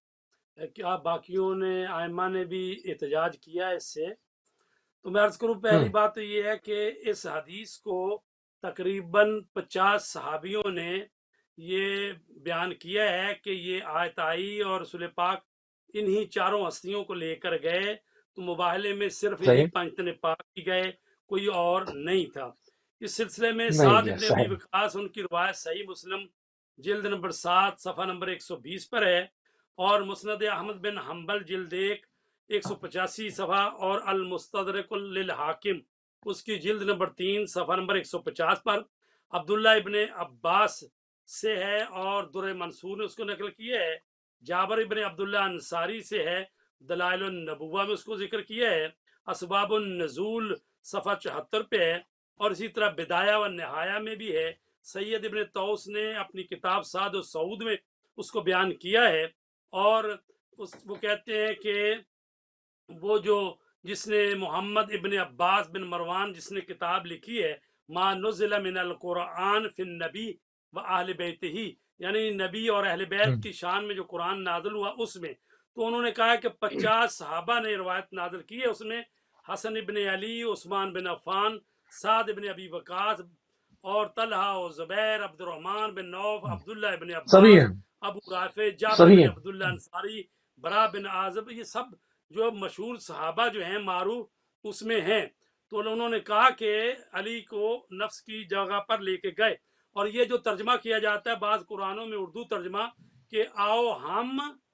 کیا باقیوں نے آئمہ نے بھی احتجاج کیا ہے اس سے؟ تو میں عرض کروں پہلی بات تو یہ ہے کہ اس حدیث کو تقریباً پچاس صحابیوں نے یہ بیان کیا ہے کہ یہ آیت آئی اور رسول پاک انہی چاروں ہستیوں کو لے کر گئے، تو مباہلے میں صرف انہی پنجتن پاک ہی گئے، کوئی اور نہیں تھا۔ اس سلسلے میں سعد ابن ابی وقاص، ان کی روایت صحیح مسلم جلد نمبر سات صفحہ نمبر ایک سو بیس پر ہے، اور مسند احمد بن حنبل جلد ایک ایک سو پچاسی صفحہ، اور المستدرک للحاکم اس کی جلد نمبر تین صفحہ نمبر ایک سو پچاس پر عبداللہ ابن عباس سے ہے، اور در منصور نے اس کو نقل کیا ہے، جابر ابن عبداللہ انصاری سے ہے، دلائل النبوہ میں اس کو ذکر کیا ہے، اسباب النزول صفحہ چوہتر پہ ہے، اور اسی طرح بدایہ و نہایہ میں بھی ہے۔ سید ابن طوس نے اپنی کتاب سعد و سعود میں اس کو بیان کیا ہے، اور اس وہ کہتے ہیں کہ وہ جو جس نے محمد ابن عباس بن مروان جس نے کتاب لکھی ہے ما نزل من القرآن فی النبی و اہل بیت ہی، یعنی نبی اور اہل بیت کی شان میں جو قرآن نازل ہوا اس میں، تو انہوں نے کہا کہ پچاس صحابہ نے روایت نازل کی ہے، اس میں حسن ابن علی، عثمان بن عفان، سعد ابن ابی وقاص، اور طلحہ و زبیر، عبد الرحمن بن نوف، عبداللہ ابن عباس، ابو رافع، جابر بن عبداللہ انصاری، برا بن عازب، یہ سب جو مشہور صحابہ جو ہیں معروف اس میں ہیں۔ تو انہوں نے کہا کہ علی کو نفس کی جگہ پر لے کے گئے، اور یہ جو ترجمہ کیا جاتا ہے بعض قرآنوں میں اردو ترجمہ کہ آؤ ہم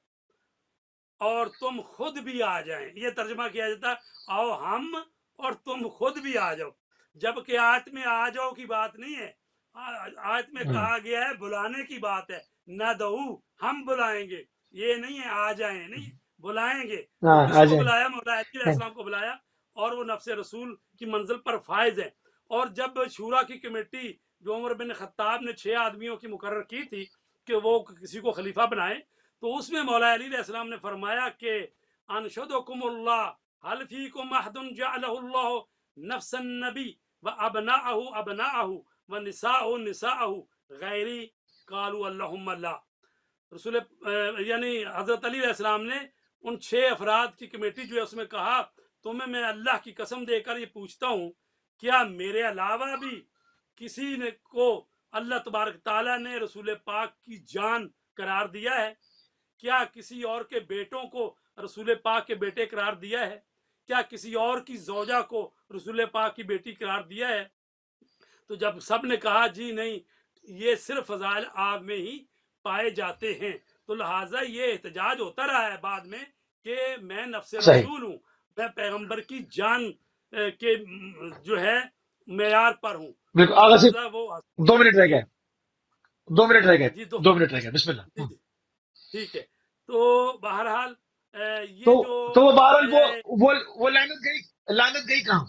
اور تم خود بھی آ جائیں، یہ ترجمہ کیا جاتا ہے آؤ ہم اور تم خود بھی آ جاؤ، جبکہ آیت میں آ جاؤ کی بات نہیں ہے، آیت میں کہا گیا ہے بلانے کی بات ہے، نہ دو ہم بلائیں گے، یہ نہیں ہے آ جائیں، نہیں بلائیں گے۔ تو کس کو بلایا؟ مولا علی علیہ السلام کو بلایا، اور وہ نفس رسول کی منزل پر فائز ہے۔ اور جب شورا کی کمیٹی جو عمر بن خطاب نے چھ آدمیوں کی مقرر کی تھی کہ وہ کسی کو خلیفہ بنائیں، تو اس میں مولا علی علیہ السلام نے فرمایا کہ انشدکم اللہ حل فیکم احد جعلہ اللہ نفس النبی و ابناءہ ابناءہ و نساءہ نساءہ غیری قالوا اللہم اللہ۔ رسول یعنی حضرت علی علیہ السلام نے ان چھ افراد کی کمیٹی جو ہے اس میں کہا تمہیں میں اللہ کی قسم دے کر یہ پوچھتا ہوں کیا میرے علاوہ بھی کسی نے کو اللہ تبارک تعالیٰ نے رسول پاک کی جان قرار دیا ہے؟ کیا کسی اور کے بیٹوں کو رسول پاک کے بیٹے قرار دیا ہے؟ کیا کسی اور کی زوجہ کو رسول پاک کی بیٹی قرار دیا ہے؟ تو جب سب نے کہا جی نہیں، یہ صرف فضائل آپ میں ہی پائے جاتے ہیں، تو لہٰذا یہ احتجاج ہوتا رہا ہے بعد میں کہ میں نفس رسول ہوں، میں پیغمبر کی جان کے جو ہے معیار پر ہوں۔
وہ دو منٹ رہ گئے دو منٹ رہ گئے دو منٹ رہ گئے بسم اللہ۔
ٹھیک ہے، تو بہرحال یہ
تو
جو
تو وہ بہرحال وہ وہ لعنت گئی لعنت گئی کہاں؟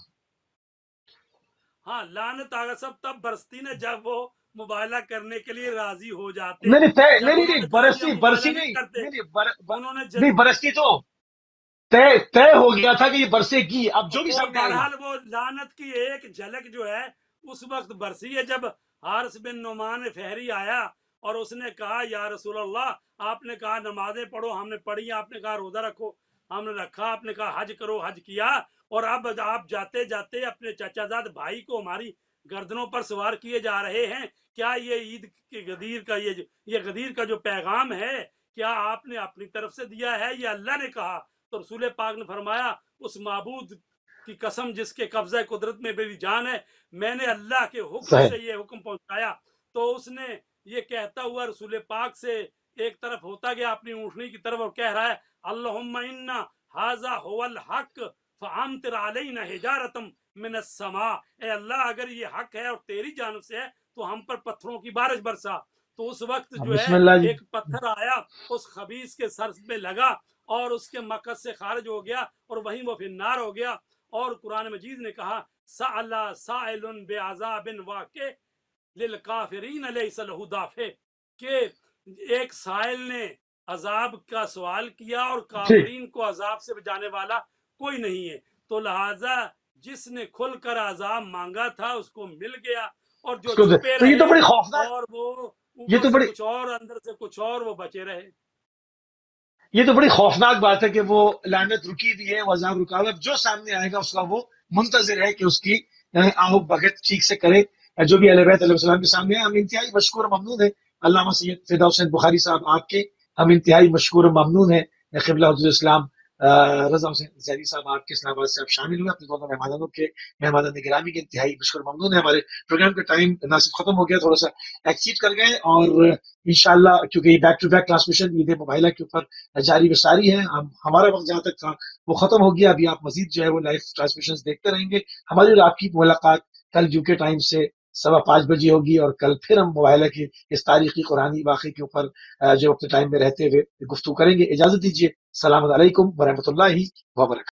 ہاں لعنت آگا سب تب برستی نا جب وہ مباہلہ کرنے کے لیے راضی ہو جاتے۔
نہیں نہیں نہیں برستی برسی نہیں نہیں برستی تو طے طے ہو گیا تھا کہ یہ برسے گی، اب جو بھی سامنے آئے
بہرحال وہ لعنت کی ایک جھلک جو ہے اس وقت برسی ہے جب حارث بن نعمان فہری آیا اور اس نے کہا یا رسول اللہ آپ نے کہا نمازیں پڑھو، ہم نے پڑھی، آپ نے کہا روزہ رکھو، ہم نے رکھا، آپ نے کہا حج کرو، حج کیا، اور اب آپ جاتے جاتے اپنے چچا زاد بھائی کو ہماری گردنوں پر سوار کیے جا رہے ہیں، کیا یہ عید کے غدیر کا یہ یہ غدیر کا جو پیغام ہے کیا آپ نے اپنی طرف سے دیا ہے یا اللہ نے کہا؟ تو رسول پاک نے فرمایا اس معبود کی قسم جس کے قبضہ قدرت میں میری جان ہے، میں نے اللہ کے حکم سے یہ حکم پہنچایا۔ تو اس نے یہ کہتا ہوا رسول پاک سے ایک طرف ہوتا گیا اپنی اونٹنی کی طرف اور کہہ رہا ہے اللہم انا ھذا ھو الحق فامطر علینا حجارۃ من السماء، اے اللہ اگر یہ حق ہے اور تیری جانب سے ہے تو ہم پر پتھروں کی بارش برسا۔ تو اس وقت جو ہے ایک پتھر آیا اس خبیث کے سر میں لگا اور اس کے مقصد سے خارج ہو گیا اور وہیں وہ فی النار ہو گیا۔ اور قرآن مجید نے کہا سأل سائل بعذاب واقع للکافرین لیس لہ دافع، کہ ایک سائل نے عذاب کا سوال کیا اور کافرین کو عذاب سے بچانے والا کوئی نہیں ہے۔ تو لہٰذا جس نے کھل کر عذاب مانگا تھا اس کو مل گیا، اور جو چھپے رہے
تو بڑی خوفناک
اور وہ
یہ تو بڑی
کچھ اور اندر سے کچھ اور وہ بچے رہے۔
یہ تو بڑی خوفناک بات ہے کہ وہ لعنت رکی بھی ہے، عذاب رکا ہوا ہے، جو سامنے آئے گا اس کا وہ منتظر ہے کہ اس کی آؤ بھگت ٹھیک سے کرے، جو بھی اہل بیت علیہ السلام کے سامنے ہے۔ ہم انتہائی مشکور و ممنون ہیں علامہ سید فدا حسین بخاری صاحب آپ کے، ہم انتہائی مشکور و ممنون ہیں قبلہ حضور اسلام رضا حسین زیدی صاحب آپ کے اسلام آباد سے آپ شامل ہوئے، اپنے دونوں مہمانوں کے مہمانان گرامی کے انتہائی مشکور و ممنون ہے۔ ہمارے پروگرام کا ٹائم ناصف ختم ہو گیا، تھوڑا سا ایکسیڈ کر گئے، اور انشاءاللہ کیونکہ یہ back to back transmission Eid Mubahala کے اوپر جاری و ساری ہے، ہم ہمارا وقت جہاں تک تھا وہ ختم ہو گیا۔ ابھی آپ مزید جو ہے وہ لائیو ٹرانسمیشن دیکھتے رہیں گے۔ ہماری اور آپ کی ملاقات کل یو کے ٹائم سے سوا پانچ بجے ہوگی، اور کل پھر ہم مباہلہ کی اس تاریخی قرآنی واقعے کے اوپر جو اپنے ٹائم میں رہتے ہوئے گفتگو کریں گے۔ اجازت دیجیے، السلام علیکم ورحمۃ اللہ وبرکاتہ۔